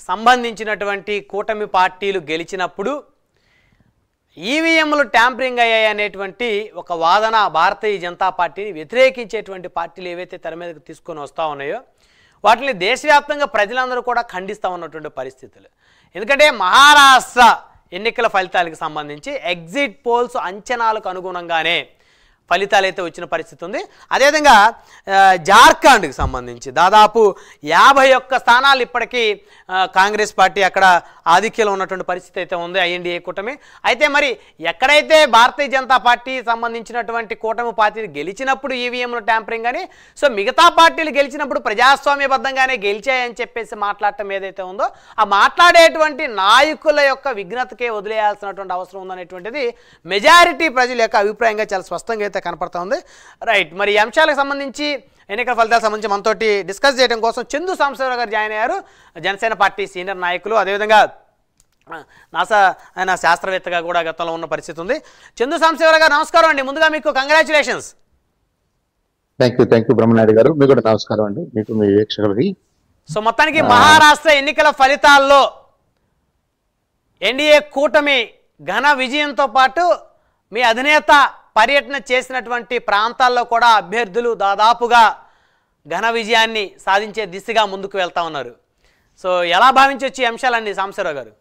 సంబంధించినటువంటి కూటమి పార్టీలు గెలిచినప్పుడు ఈవీఎంలు ట్యాంపరింగ్ అయ్యాయి అనేటువంటి ఒక వాదన భారతీయ జనతా పార్టీని వ్యతిరేకించేటువంటి పార్టీలు ఏవైతే తెర మీదకు తీసుకొని వస్తూ ఉన్నాయో వాటిని దేశవ్యాప్తంగా ప్రజలందరూ కూడా ఖండిస్తూ ఉన్నటువంటి పరిస్థితులు. ఎందుకంటే మహారాష్ట్ర ఎన్నికల ఫలితాలకు సంబంధించి ఎగ్జిట్ పోల్స్ అంచనాలకు అనుగుణంగానే ఫలితాలు అయితే వచ్చిన పరిస్థితి ఉంది. అదేవిధంగా జార్ఖండ్కి సంబంధించి దాదాపు 51 స్థానాలు ఇప్పటికీ కాంగ్రెస్ పార్టీ అక్కడ ఆధిక్యంలో ఉన్నటువంటి పరిస్థితి అయితే ఉంది ఐఎన్డీఏ కూటమి. అయితే మరి ఎక్కడైతే భారతీయ జనతా పార్టీ సంబంధించినటువంటి కూటమి పార్టీలు గెలిచినప్పుడు ఈవీఎంలు ట్యాంపరింగ్ అని, సో మిగతా పార్టీలు గెలిచినప్పుడు ప్రజాస్వామ్యబద్ధంగానే గెలిచాయని చెప్పేసి మాట్లాడటం ఏదైతే ఉందో ఆ మాట్లాడేటువంటి నాయకుల యొక్క విఘ్నతకే వదిలేయాల్సినటువంటి అవసరం ఉందనేటువంటిది మెజారిటీ ప్రజల యొక్క అభిప్రాయంగా చాలా స్పష్టంగా అయితే కనపడతా ఉంది. రైట్, మరి ఈ అంశాలకు సంబంధించి ఎన్నికల ఫలితాలకు సంబంధించి మనతోటి డిస్కస్ చేయడం కోసం చందు సాంబశివరావు గారు జాయిన్ అయ్యారు. జనసేన పార్టీ సీనియర్ నాయకులు, అదేవిధంగా నాసా ఆయన శాస్త్రవేత్తగా కూడా గతంలో ఉన్న పరిస్థితి ఉంది. చందు సాంబశివరావు గారు నమస్కారం అండి. ముందుగా మీకు కంగ్రాచులేషన్స్. థ్యాంక్ యూ బ్రహ్మనాయుడు గారు, మీకు కూడా నమస్కారం అండి, మీకు మీ వీక్షకులకి. సో మొత్తానికి మహారాష్ట్ర ఎన్నికల ఫలితాల్లో ఎన్డీఏ కూటమి ఘన విజయంతో పాటు మీ అధినేత పర్యటన చేసినటువంటి ప్రాంతాల్లో కూడా అభ్యర్థులు దాదాపుగా ఘన విజయాన్ని సాధించే దిశగా ముందుకు వెళ్తా ఉన్నారు. సో ఎలా భావించవచ్చు ఈ అంశాలన్నీ సాంబశివరావు గారు?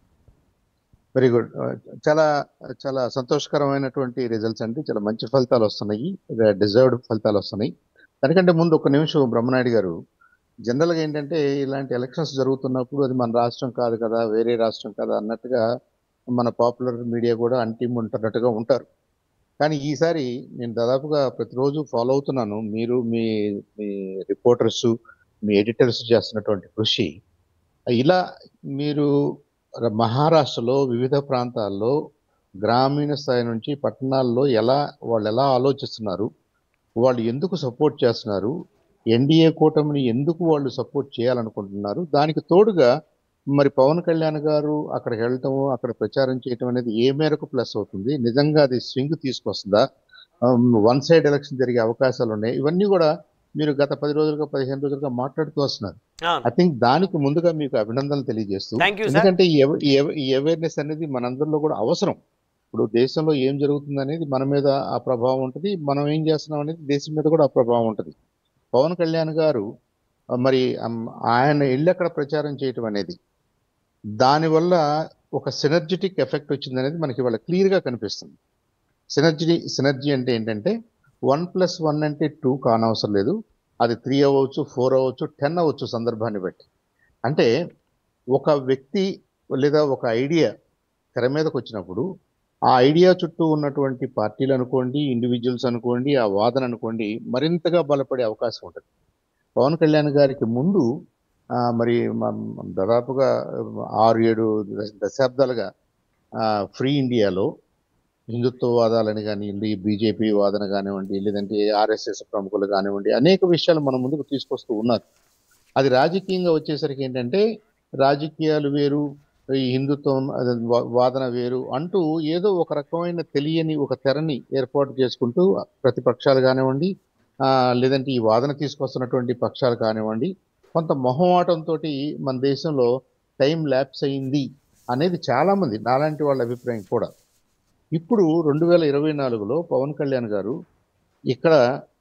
వెరీ గుడ్, చాలా చాలా సంతోషకరమైనటువంటి రిజల్ట్స్ అండి. చాలా మంచి ఫలితాలు వస్తున్నాయి, డిజర్వ్డ్ ఫలితాలు వస్తున్నాయి. దానికంటే ముందు ఒక నిమిషం బ్రహ్మనాయుడు గారు, జనరల్గా ఏంటంటే ఇలాంటి ఎలక్షన్స్ జరుగుతున్నప్పుడు అది మన రాష్ట్రం కాదు కదా, వేరే రాష్ట్రం కదా అన్నట్టుగా మన పాపులర్ మీడియా కూడా అంటిముంటున్నట్టుగా ఉంటారు. కానీ ఈసారి నేను దాదాపుగా ప్రతిరోజు ఫాలో అవుతున్నాను. మీరు మీ మీ రిపోర్టర్స్, మీ ఎడిటర్స్ చేస్తున్నటువంటి కృషి, ఇలా మీరు మహారాష్ట్రలో వివిధ ప్రాంతాల్లో గ్రామీణ స్థాయి నుంచి పట్టణాల్లో వాళ్ళు ఎలా ఆలోచిస్తున్నారు, వాళ్ళు ఎందుకు సపోర్ట్ చేస్తున్నారు, ఎన్డీఏ కూటమిని ఎందుకు వాళ్ళు సపోర్ట్ చేయాలనుకుంటున్నారు, దానికి తోడుగా మరి పవన్ కళ్యాణ్ గారు అక్కడికి వెళ్ళటం, అక్కడ ప్రచారం చేయటం అనేది ఏ మేరకు ప్లస్ అవుతుంది, నిజంగా అది స్వింగ్ తీసుకొస్తుందా, వన్ సైడ్ ఎలక్షన్ జరిగే అవకాశాలు ఉన్నాయి, ఇవన్నీ కూడా మీరు గత 10 రోజులుగా 15 రోజులుగా మాట్లాడుతూ వస్తున్నారు. ఐ థింక్ దానికి ముందుగా మీకు అభినందనలు తెలియజేస్తూ, ఎందుకంటే ఈ అవేర్నెస్ అనేది మనందరిలో కూడా అవసరం. ఇప్పుడు దేశంలో ఏం జరుగుతుంది అనేది మన మీద ఆ ప్రభావం ఉంటుంది, మనం ఏం చేస్తున్నాం అనేది దేశం మీద కూడా ఆ ప్రభావం ఉంటుంది. పవన్ కళ్యాణ్ గారు మరి ఆయన ఇల్లు అక్కడ ప్రచారం చేయటం అనేది, దానివల్ల ఒక సినర్జిటిక్ ఎఫెక్ట్ వచ్చింది అనేది మనకి ఇవాళ క్లియర్గా కనిపిస్తుంది. సినర్జీ అంటే ఏంటంటే 1+1 అంటే 2 కానవసరం లేదు, అది 3 అవ్వచ్చు, 4 అవ్వచ్చు, 10 అవ్వచ్చు సందర్భాన్ని బట్టి. అంటే ఒక వ్యక్తి లేదా ఒక ఐడియా తెర మీదకి వచ్చినప్పుడు ఆ ఐడియా చుట్టూ ఉన్నటువంటి పార్టీలు అనుకోండి, ఇండివిజువల్స్ అనుకోండి, ఆ వాదన అనుకోండి, మరింతగా బలపడే అవకాశం ఉంటుంది. పవన్ కళ్యాణ్ గారికి ముందు మరి దాదాపుగా 6-7 దశాబ్దాలుగా ఫ్రీ ఇండియాలో హిందుత్వవాదాలని కానివ్వండి, బీజేపీ వాదన కానివ్వండి, లేదంటే ఆర్ఎస్ఎస్ ప్రముఖులు కానివ్వండి, అనేక విషయాలు మన ముందుకు తీసుకొస్తూ ఉన్నారు. అది రాజకీయంగా వచ్చేసరికి ఏంటంటే రాజకీయాలు వేరు, ఈ హిందుత్వం వాదన వేరు అంటూ ఏదో ఒక రకమైన తెలియని ఒక తెరని ఏర్పాటు చేసుకుంటూ ప్రతిపక్షాలు కానివ్వండి, లేదంటే ఈ వాదన తీసుకొస్తున్నటువంటి పక్షాలు కానివ్వండి, కొంత మొహమాటంతో మన దేశంలో టైం ల్యాప్స్ అయింది అనేది చాలామంది, నాలాంటి వాళ్ళ అభిప్రాయం కూడా. ఇప్పుడు 2024లో పవన్ కళ్యాణ్ గారు ఇక్కడ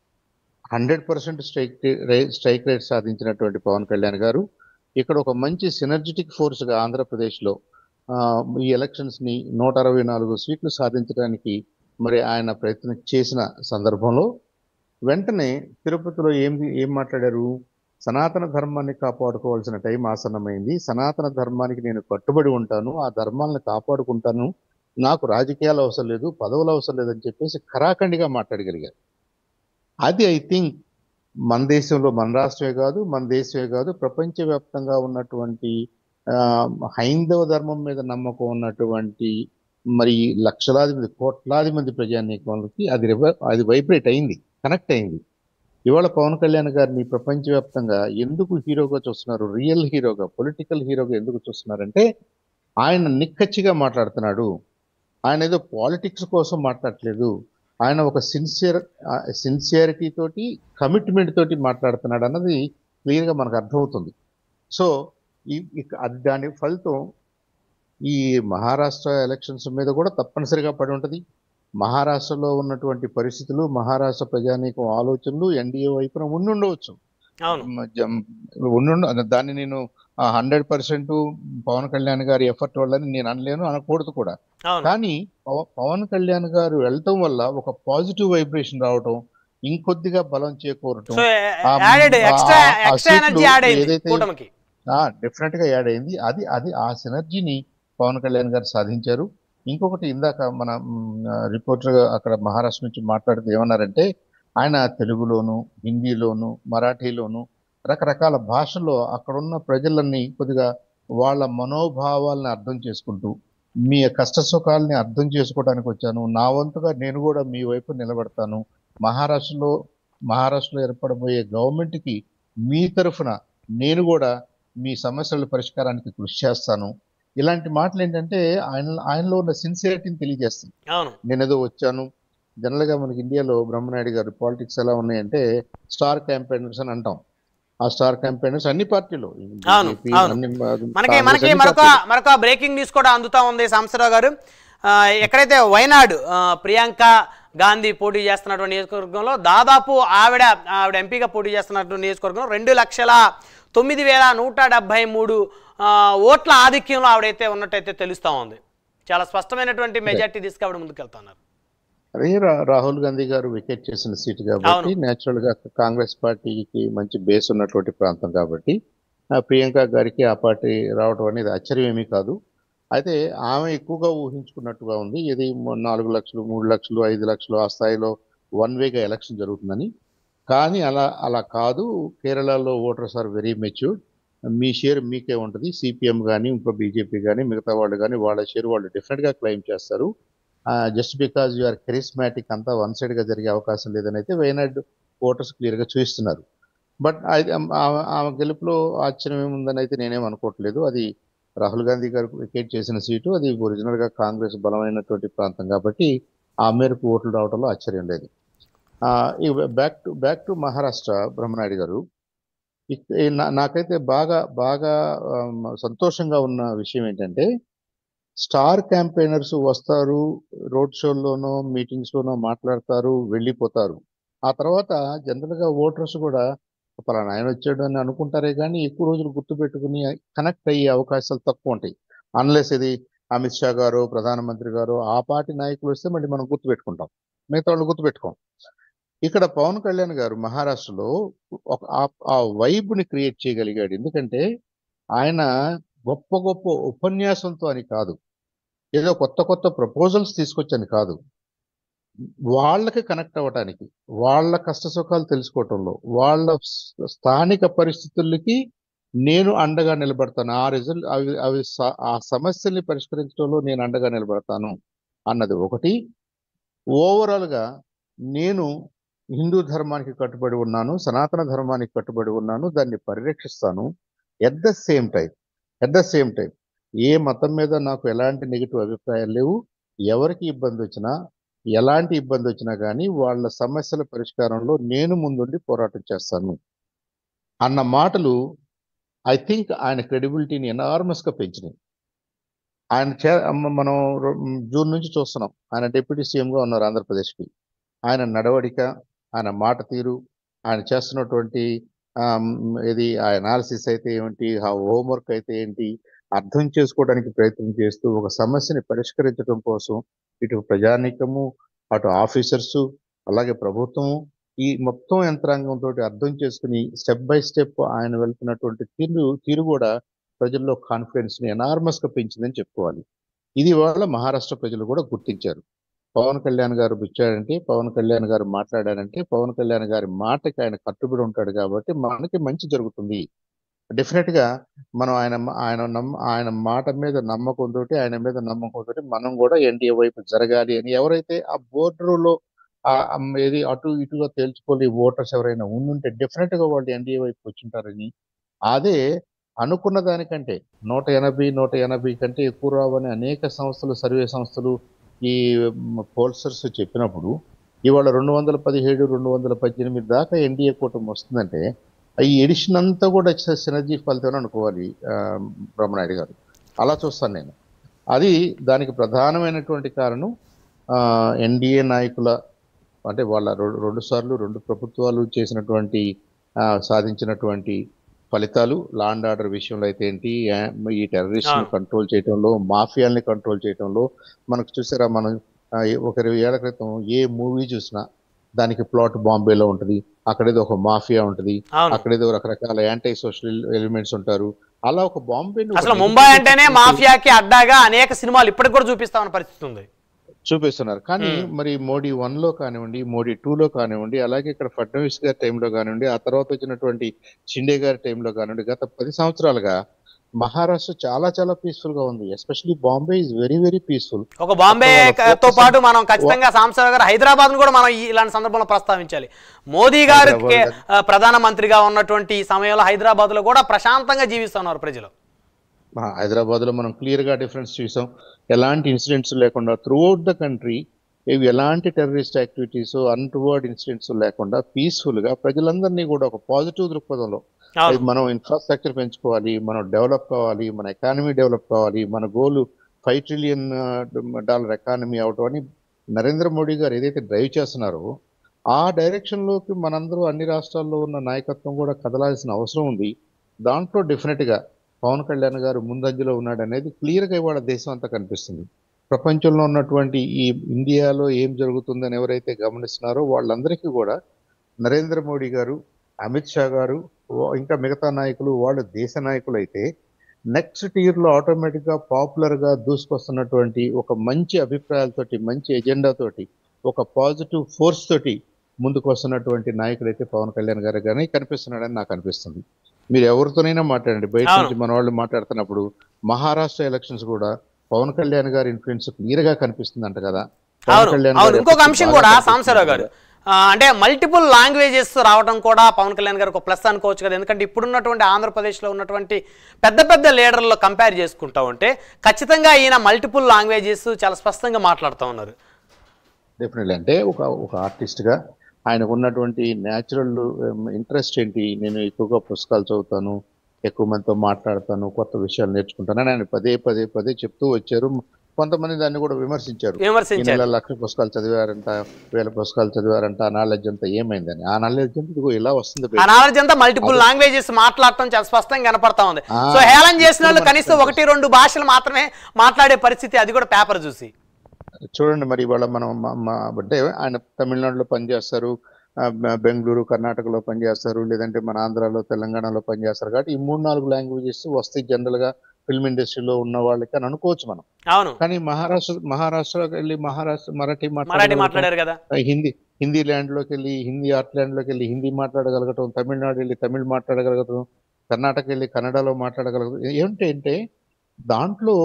100% స్ట్రైక్ రేట్ సాధించినటువంటి పవన్ కళ్యాణ్ గారు ఇక్కడ ఒక మంచి సినర్జిటిక్ ఫోర్స్గా ఆంధ్రప్రదేశ్లో ఈ ఎలక్షన్స్ని 164 సీట్లు సాధించడానికి మరి ఆయన ప్రయత్నం చేసిన సందర్భంలో వెంటనే తిరుపతిలో ఏం మాట్లాడారు, సనాతన ధర్మాన్ని కాపాడుకోవాల్సిన టైం ఆసన్నమైంది, సనాతన ధర్మానికి నేను కట్టుబడి ఉంటాను, ఆ ధర్మాలను కాపాడుకుంటాను, నాకు రాజకీయాలు అవసరం లేదు, పదవులు అవసరం లేదని చెప్పేసి ఖరాఖండిగా మాట్లాడగలిగారు. అది ఐ థింక్ మన దేశంలో, మన రాష్ట్రమే కాదు, మన దేశమే కాదు, ప్రపంచవ్యాప్తంగా ఉన్నటువంటి హైందవ ధర్మం మీద నమ్మకం ఉన్నటువంటి మరి లక్షలాది మంది, కోట్లాది మంది ప్రజానీకానికి అది వైబ్రేట్ అయింది, కనెక్ట్ అయింది. ఇవాళ పవన్ కళ్యాణ్ గారిని ప్రపంచవ్యాప్తంగా ఎందుకు హీరోగా చూస్తున్నారు, రియల్ హీరోగా, పొలిటికల్ హీరోగా ఎందుకు చూస్తున్నారంటే ఆయన నిక్కచ్చిగా మాట్లాడుతున్నాడు, ఆయన ఏదో పాలిటిక్స్ కోసం మాట్లాడట్లేదు, ఆయన ఒక సిన్సియారిటీ తోటి, కమిట్మెంట్ తోటి మాట్లాడుతున్నాడు అన్నది క్లియర్గా మనకు అర్థమవుతుంది. సో అది దాని ఫలితం ఈ మహారాష్ట్ర ఎలక్షన్స్ మీద కూడా తప్పనిసరిగా పడి ఉంటుంది. మహారాష్ట్రలో ఉన్నటువంటి పరిస్థితులు, మహారాష్ట్ర ప్రజానీకం ఆలోచనలు ఎన్డీఏ వైపున ఉండుండవచ్చు. అవును. దాన్ని నేను 100% పవన్ కళ్యాణ్ గారి ఎఫర్ట్ వల్లని నేను అనలేను, అనకూడదు కూడా. అవును. కానీ పవన్ కళ్యాణ్ గారు వెళ్ళటం వల్ల ఒక పాజిటివ్ వైబ్రేషన్ రావటం, ఇంకొద్దిగా బలం చేకూరటం, so uh added uh- extra uh- uh extra energy సీట్లు యాడ్ అయింది ఏదైతే కూటమికి. డెఫినెట్ గా యాడ్ అయింది. అది ఆ సినర్జీని పవన్ కళ్యాణ్ గారు సాధించారు. ఇంకొకటి ఇందాక మన రిపోర్టర్ అక్కడ మహారాష్ట్ర నుంచి మాట్లాడుతూ ఏమన్నారంటే, ఆయన తెలుగులోను, హిందీలోను, మరాఠీలోను రకరకాల భాషల్లో అక్కడున్న ప్రజలన్నీ కొద్దిగా వాళ్ళ మనోభావాలను అర్థం చేసుకుంటూ, మీ కష్ట సుఖాలని అర్థం చేసుకోవడానికి వచ్చాను, నా వంతుగా నేను కూడా మీ వైపు నిలబడతాను, మహారాష్ట్రలో ఏర్పడబోయే గవర్నమెంట్కి మీ తరఫున నేను కూడా మీ సమస్యల పరిష్కారానికి కృషి చేస్తాను, ఇలాంటి మాటలు ఏంటంటే ఆయనలో ఉన్న సిన్సియారిటీని తెలియజేస్తుంది. అవును. నేనేదో వచ్చాను. జనరల్గా మనకి ఇండియాలో బ్రహ్మనాయుడు గారు పాలిటిక్స్ ఎలా ఉన్నాయంటే స్టార్ క్యాంపెయినర్స్ అని అంటాం. ఆ స్టార్ క్యాంపెయినర్స్ అన్ని పార్టీలు, అవును, బీజేపీ, అవును. అన్ని మనకి కాంగ్రెస్, మనకి అన్ని మరొక పార్టీలు. మరొక బ్రేకింగ్ న్యూస్ కూడా అందుతా ఉంది సాంబశివరావు గారు. ఎక్కడైతే వైనాడు ప్రియాంక గాంధీ పోటీ చేస్తున్నటువంటి నియోజకవర్గంలో దాదాపు ఆవిడ ఎంపీగా పోటీ చేస్తున్నటువంటి నియోజకవర్గం 2,09,173 ఓట్ల ఆధిక్యంలో ఆవిడైతే ఉన్నట్టయితే తెలుస్తూ ఉంది. చాలా స్పష్టమైనటువంటి మెజార్టీ తీసుకు ఆవిడ ముందుకెళ్తున్నారు. అదే రాహుల్ గాంధీ గారు వికెట్ చేసిన సీట్ కాబట్టి అవును. నేచురల్ గా కాంగ్రెస్ పార్టీకి మంచి బేస్ ఉన్నటువంటి ప్రాంతం కాబట్టి ప్రియాంక గారికి ఆ పార్టీ రావడం అనేది ఆశ్చర్యం ఏమీ కాదు. అయితే ఆమె ఎక్కువగా ఊహించుకున్నట్టుగా ఉంది. ఇది 4 లక్షలు, 3 లక్షలు, 5 లక్షలు ఆ స్థాయిలో వన్ వేగా ఎలక్షన్ జరుగుతుందని. కానీ అలా కాదు. కేరళలో ఓటర్స్ ఆర్ వెరీ మెచ్యూర్డ్. మీ షేర్ మీకే ఉంటుంది. సిపిఎం కానీ, ఇంకో బీజేపీ కానీ, మిగతా వాళ్ళు కానీ వాళ్ళ షేర్ వాళ్ళు డెఫినెట్గా క్లెయిమ్ చేస్తారు. Just because you are charismatic అంతా వన్ సైడ్గా జరిగే అవకాశం లేదని అయితే వైనాడ్ ఓటర్స్ క్లియర్గా చూపిస్తున్నారు. బట్ ఆమె గెలుపులో ఆశ్చర్యం ఏముందని అయితే నేనేం అనుకోవట్లేదు. అది రాహుల్ గాంధీ గారు వికెట్ చేసిన సీటు, అది ఒరిజినల్గా కాంగ్రెస్ బలమైనటువంటి ప్రాంతం కాబట్టి ఆ మేరకు ఓట్లు రావడంలో ఆశ్చర్యం లేదు. బ్యాక్ టు మహారాష్ట్ర బ్రహ్మనాయుడు గారు. నాకైతే బాగా బాగా సంతోషంగా ఉన్న విషయం ఏంటంటే, స్టార్ క్యాంపెయినర్స్ వస్తారు, రోడ్ షోల్లోనో మీటింగ్స్లోనో మాట్లాడతారు, వెళ్ళిపోతారు. ఆ తర్వాత జనరల్గా ఓటర్స్ కూడా పలానా ఆయన వచ్చాడు అని అనుకుంటారే కానీ ఎక్కువ రోజులు గుర్తుపెట్టుకుని కనెక్ట్ అయ్యే అవకాశాలు తక్కువ ఉంటాయి. అన్లెస్ ఇది అమిత్ షా గారు, ప్రధానమంత్రి గారు, ఆ పార్టీ నాయకులు వస్తే మళ్ళీ మనం గుర్తుపెట్టుకుంటాం, మిగతా వాళ్ళు గుర్తుపెట్టుకోం. ఇక్కడ పవన్ కళ్యాణ్ గారు మహారాష్ట్రలో ఆ వైబ్ని క్రియేట్ చేయగలిగాడు. ఎందుకంటే ఆయన గొప్ప గొప్ప ఉపన్యాసంతో అని కాదు, ఏదో కొత్త కొత్త ప్రపోజల్స్ తీసుకొచ్చని కాదు, వాళ్ళకి కనెక్ట్ అవ్వటానికి, వాళ్ళ కష్ట సుఖాలు తెలుసుకోవటంలో, వాళ్ళ స్థానిక పరిస్థితులకి నేను అండగా నిలబడతాను, ఆ సమస్యల్ని పరిష్కరించడంలో నేను అండగా నిలబడతాను అన్నది ఒకటి. ఓవరాల్గా నేను హిందూ ధర్మానికి కట్టుబడి ఉన్నాను, సనాతన ధర్మానికి కట్టుబడి ఉన్నాను, దాన్ని పరిరక్షిస్తాను. ఎట్ ద సేమ్ టైం ఏ మతం మీద నాకు ఎలాంటి నెగిటివ్ అభిప్రాయాలు లేవు. ఎవరికి ఇబ్బంది వచ్చినా, ఎలాంటి ఇబ్బంది వచ్చినా కానీ వాళ్ళ సమస్యల పరిష్కారంలో నేను ముందుండి పోరాటం చేస్తాను అన్న మాటలు ఐ థింక్ ఆయన క్రెడిబిలిటీని ఎనార్మస్గా పెంచినాయి. మనం జూన్ నుంచి చూస్తున్నాం, ఆయన డిప్యూటీ సీఎంగా ఉన్నారు ఆంధ్రప్రదేశ్కి. ఆయన నడవడిక, ఆయన మాట తీరు, ఆయన చేస్తున్నటువంటి ఇది ఆ అనాలిసిస్ అయితే ఏమిటి, ఆ హోంవర్క్ అయితే ఏంటి, అర్థం చేసుకోవడానికి ప్రయత్నం చేస్తూ ఒక సమస్యని పరిష్కరించడం కోసం ఇటు ప్రజానీకము, అటు ఆఫీసర్సు, అలాగే ప్రభుత్వము, ఈ మొత్తం యంత్రాంగంతో అర్థం చేసుకుని స్టెప్ బై స్టెప్ ఆయన వెళ్తున్నటువంటి తీరు కూడా ప్రజల్లో కాన్ఫిడెన్స్ని ఎనార్మస్గా పెంచిందని చెప్పుకోవాలి. ఇది వాళ్ళ మహారాష్ట్ర ప్రజలు కూడా గుర్తించారు. పవన్ కళ్యాణ్ గారు వచ్చాడంటే, పవన్ కళ్యాణ్ గారు మాట్లాడారంటే, పవన్ కళ్యాణ్ గారి మాటకి ఆయన కట్టుబడి ఉంటాడు కాబట్టి మనకి మంచి జరుగుతుంది. డెఫినెట్గా మనం ఆయన మాట మీద నమ్మకంతో, ఆయన మీద నమ్మకంతో మనం కూడా ఎన్డీఏ వైపు జరగాలి అని ఎవరైతే ఆ బోర్డర్లో ఏది అటు ఇటుగా తేల్చుకోలే ఓటర్స్ ఎవరైనా ఉండుంటే డెఫినెట్గా వాళ్ళు ఎన్డీఏ వైపు వచ్చింటారని, అదే అనుకున్న దానికంటే 180 కంటే ఎక్కువ రావని అనేక సంస్థలు, సర్వే సంస్థలు, ఈ పోల్సర్స్ చెప్పినప్పుడు ఇవాళ 217, 218 దాకా ఎన్డీఏ కూటమి వస్తుందంటే ఈ ఎడిషన్ అంతా కూడా సినర్జీ ఫలితం అనుకోవాలి బ్రహ్మనాయుడు గారు. అలా చూస్తాను నేను. అది దానికి ప్రధానమైనటువంటి కారణం ఎన్డీఏ నాయకుల, అంటే వాళ్ళ రెండు సార్లు రెండు ప్రభుత్వాలు చేసినటువంటి సాధించినటువంటి ఫలితాలు, లా అండ్ ఆర్డర్ విషయంలో అయితే ఏంటి, ఈ టెర్రరిస్ట్ కంట్రోల్ చేయడంలో, మాఫియాల్ని కంట్రోల్ చేయడంలో. మనకు చూసారా, మనం ఒక 20 ఏళ్ల క్రితం ఏ మూవీ చూసినా దానికి ప్లాట్ బాంబేలో ఉంటుంది, అక్కడేదో ఒక మాఫియా ఉంటుంది, అక్కడేదో రకరకాల యాంటీ సోషల్ ఎలిమెంట్స్ ఉంటారు. అలా ఒక బాంబే, అసలు ముంబై అంటేనే మాఫియాకి అడ్డాగా అనేక సినిమాలు ఇప్పటికి కూడా చూపిస్తామన్న పరిస్థితి ఉంది, చూపిస్తున్నారు. కానీ మరి మోడీ 1లో కానివ్వండి, మోడీ 2లో కానివ్వండి, అలాగే ఇక్కడ ఫడ్నవీస్ గారి టైంలో కానివ్వండి, ఆ తర్వాత వచ్చినటువంటి షిండే గారి టైంలో కానివ్వండి, గత 10 సంవత్సరాలుగా మహారాష్ట్ర చాలా చాలా పీస్ఫుల్ గా ఉంది. Especially Bombay is very very peaceful. ఒక బాంబే తో పాటు మనం ఖచ్చితంగా సాంబశివరావు గారు హైదరాబాద్ కూడా మనం ఇలాంటి సందర్భంలో ప్రస్తావించాలి. మోదీ గారు ప్రధానమంత్రిగా ఉన్నటువంటి సమయంలో హైదరాబాద్ లో కూడా ప్రశాంతంగా జీవిస్తున్నారు ప్రజలు. హైదరాబాద్ లో మనం క్లియర్ గా డిఫరెన్స్ చూసాం. ఎలాంటి ఇన్సిడెంట్స్ లేకుండా త్రూఅవుట్ ద కంట్రీ, ఇవి ఎలాంటి టెర్రరిస్ట్ యాక్టివిటీస్, అన్టువర్డ్ ఇన్సిడెంట్స్ లేకుండా పీస్ఫుల్ గా ప్రజలందరినీ కూడా ఒక పాజిటివ్ దృక్పథంలో, మనం ఇన్ఫ్రాస్ట్రక్చర్ పెంచుకోవాలి, మనం డెవలప్ కావాలి, మన ఎకానమీ డెవలప్ కావాలి, మన గోల్ $5 trillion ఎకానమీ అవటం అని నరేంద్ర మోడీ గారు ఏదైతే డ్రైవ్ చేస్తున్నారో ఆ డైరెక్షన్ లోకి మనందరూ అన్ని రాష్ట్రాల్లో ఉన్న నాయకత్వం కూడా కదలాల్సిన అవసరం ఉంది. దాంట్లో డెఫినెట్ గా పవన్ కళ్యాణ్ గారు ముందంజలో ఉన్నాడు అనేది క్లియర్ గా ఇవాళ దేశం అంతా కనిపిస్తుంది. ప్రపంచంలో ఉన్నటువంటి ఈ ఇండియాలో ఏం జరుగుతుందని ఎవరైతే గమనిస్తున్నారో వాళ్ళందరికీ కూడా నరేంద్ర మోడీ గారు, అమిత్ షా గారు, ఇంకా మిగతా నాయకులు, వాళ్ళు దేశ నాయకులు అయితే నెక్స్ట్ ఇయర్ లో ఆటోమేటిక్ గా పాపులర్ గా దూసుకొస్తున్నటువంటి ఒక మంచి అభిప్రాయాలతోటి, మంచి ఎజెండాతోటి, ఒక పాజిటివ్ ఫోర్స్ తోటి ముందుకు వస్తున్నటువంటి నాయకుడు అయితే పవన్ కళ్యాణ్ గారు కానీ కనిపిస్తున్నాడని నాకు అనిపిస్తుంది. మీరు ఎవరితోనైనా మాట్లాడండి, బయట నుంచి మన వాళ్ళు మాట్లాడుతున్నప్పుడు మహారాష్ట్ర ఎలక్షన్స్ కూడా పవన్ కళ్యాణ్ గారి ఇన్ఫ్లుయెన్స్ క్లియర్ గా కనిపిస్తుంది కదా. ఇంకొక అంశం కూడా సాంబశివరావు గారు, అంటే మల్టిపుల్ లాంగ్వేజెస్ రావడం కూడా పవన్ కళ్యాణ్ గారు ఒక ప్లస్ అనుకోవచ్చు కదా. ఎందుకంటే ఇప్పుడున్నటువంటి ఆంధ్రప్రదేశ్లో ఉన్నటువంటి పెద్ద పెద్ద లీడర్లో కంపేర్ చేసుకుంటా ఉంటే ఖచ్చితంగా ఈయన మల్టిపుల్ లాంగ్వేజెస్ చాలా స్పష్టంగా మాట్లాడుతూ ఉన్నారు. డెఫినెట్లీ. అంటే ఒక ఆర్టిస్ట్గా ఆయనకు ఉన్నటువంటి న్యాచురల్ ఇంట్రెస్ట్ ఏంటి, నేను ఎక్కువగా పుస్తకాలు చదువుతాను, ఎక్కువ మందితో మాట్లాడతాను, కొత్త విషయాలు నేర్చుకుంటాను అని ఆయన పదే పదే పదే చెప్తూ వచ్చారు. కొంతమంది దాన్ని కూడా విమర్శించారు. 1,00,000 పుస్తకాలు చదివారంట, 1,000 పుస్తకాలు చదివారంట, ఆ నాలెడ్జ్ అంతా ఏమైందని. ఆ నాలెడ్జ్ అంతా ఇదిగో ఇలా వస్తుంది. ఆ నాలెడ్జ్ అంతా మల్టిపుల్ లాంగ్వేజెస్ మాట్లాడటం చాలా స్పష్టంగా కనపడతా ఉంది. సో హేళన చేసిన వాళ్ళు కనీసం 1-2 భాషలు మాత్రమే మాట్లాడే పరిస్థితి, అది కూడా పేపర్ చూసి. చూడండి మరి ఇవాళ మనం అంటే ఆయన తమిళనాడులో పనిచేస్తారు, బెంగళూరు కర్ణాటకలో పనిచేస్తారు, లేదంటే మన ఆంధ్రాలో తెలంగాణలో పనిచేస్తారు. కాబట్టి ఈ 3-4 లాంగ్వేజెస్ వస్తాయి జనరల్ గా ఫిల్మ్ ఇండస్ట్రీలో ఉన్న వాళ్ళకి అని అనుకోవచ్చు మనం. అవును. కానీ మహారాష్ట్రకి వెళ్ళి మరాఠీ మాట్లాడారు కదా, హిందీ ల్యాండ్ లోకి వెళ్ళి హిందీ ఆర్ట్ ల్యాండ్ లోకి వెళ్ళి హిందీ మాట్లాడగలగటం, తమిళనాడు వెళ్ళి తమిళ్ మాట్లాడగలగటం, కర్ణాటక వెళ్ళి కన్నడలో మాట్లాడగలగటం. ఏమిటంటే దాంట్లో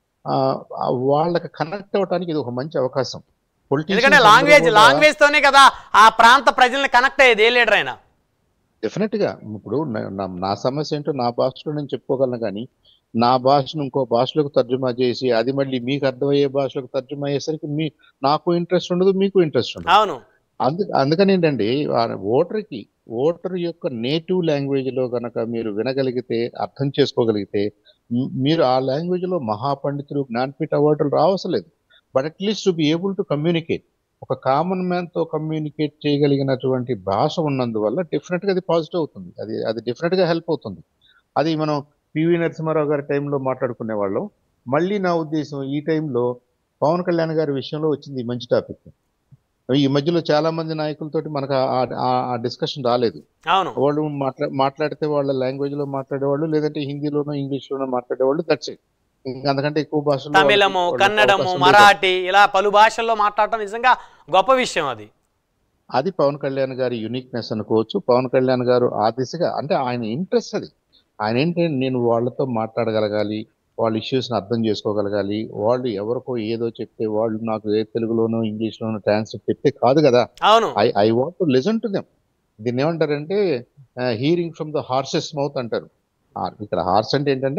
వాళ్ళకి కనెక్ట్ అవ్వడానికి ఇది ఒక మంచి అవకాశం. ఎందుకంటే లాంగ్వేజ్ తోనే కదా ఆ ప్రాంత ప్రజల్ని కనెక్ట్ అయ్యేది ఏ లీడర్ అయినా. డెఫినెట్ గా ఇప్పుడు నా సమస్య ఏంటో నా భాషలో నేను చెప్పుకోగలను, కానీ నా భాషను ఇంకో భాషలోకి తర్జుమా చేసి అది మళ్ళీ మీకు అర్థమయ్యే భాషలోకి తర్జుమా అయ్యేసరికి నాకు ఇంట్రెస్ట్ ఉండదు, మీకు ఇంట్రెస్ట్ ఉండదు. అవును. అందుకని ఏంటండి, ఓటర్ యొక్క నేటివ్ లాంగ్వేజ్ లో కనుక మీరు వినగలిగితే, అర్థం చేసుకోగలిగితే, మీరు ఆ లాంగ్వేజ్ లో మహాపండితులు, జ్ఞానపీఠ అవార్డులు రావసలేదు. But atleast to be able to communicate, ఒక కామన్ మ్యాన్ తో కమ్యూనికేట్ చేయగలిగినటువంటి భాష ఉన్నందువల్ల డెఫినెట్ గా అది పాజిటివ్ అవుతుంది. అది డెఫినెట్ గా హెల్ప్ అవుతుంది. అది మనం పివి నరసింహారావు గారి టైంలో మాట్లాడుకునే వాళ్ళం. మళ్ళీ నా ఉద్దేశం ఈ టైంలో పవన్ కళ్యాణ్ గారి విషయంలో వచ్చింది మంచి టాపిక్. ఈ మధ్యలో చాలా మంది నాయకులతోటి మనకు ఆ డిస్కషన్ రాలేదు. వాళ్ళు మాట్లాడితే వాళ్ళ లాంగ్వేజ్ లో మాట్లాడేవాళ్ళు, లేదంటే హిందీలోనో ఇంగ్లీష్ లోనో మాట్లాడేవాళ్ళు. That's it. అందుకంటే ఎక్కువ భాషలు, తమిళము, కన్నడము, మరాఠీ, ఇలా పలు భాషల్లో మాట్లాడటం నిజంగా గొప్ప విషయం. అది పవన్ కళ్యాణ్ గారి యూనిక్నెస్ అనుకోవచ్చు. పవన్ కళ్యాణ్ గారు ఆ దిశగా, అంటే ఆయన ఇంట్రెస్ట్ అది. ఆయన ఏంటంటే నేను వాళ్ళతో మాట్లాడగలగాలి, వాళ్ళ ఇష్యూస్ని అర్థం చేసుకోగలగాలి, వాళ్ళు ఎవరికో ఏదో చెప్తే వాళ్ళు నాకు తెలుగులోనో ఇంగ్లీష్లోనో ట్రాన్స్లేట్ చెప్తే కాదు కదా. I want to listen to them. దీన్ని ఏమంటారంటే hearing from the horse's mouth అంటారు. ఇక్కడ హార్స్ అంటే ఏంటంటే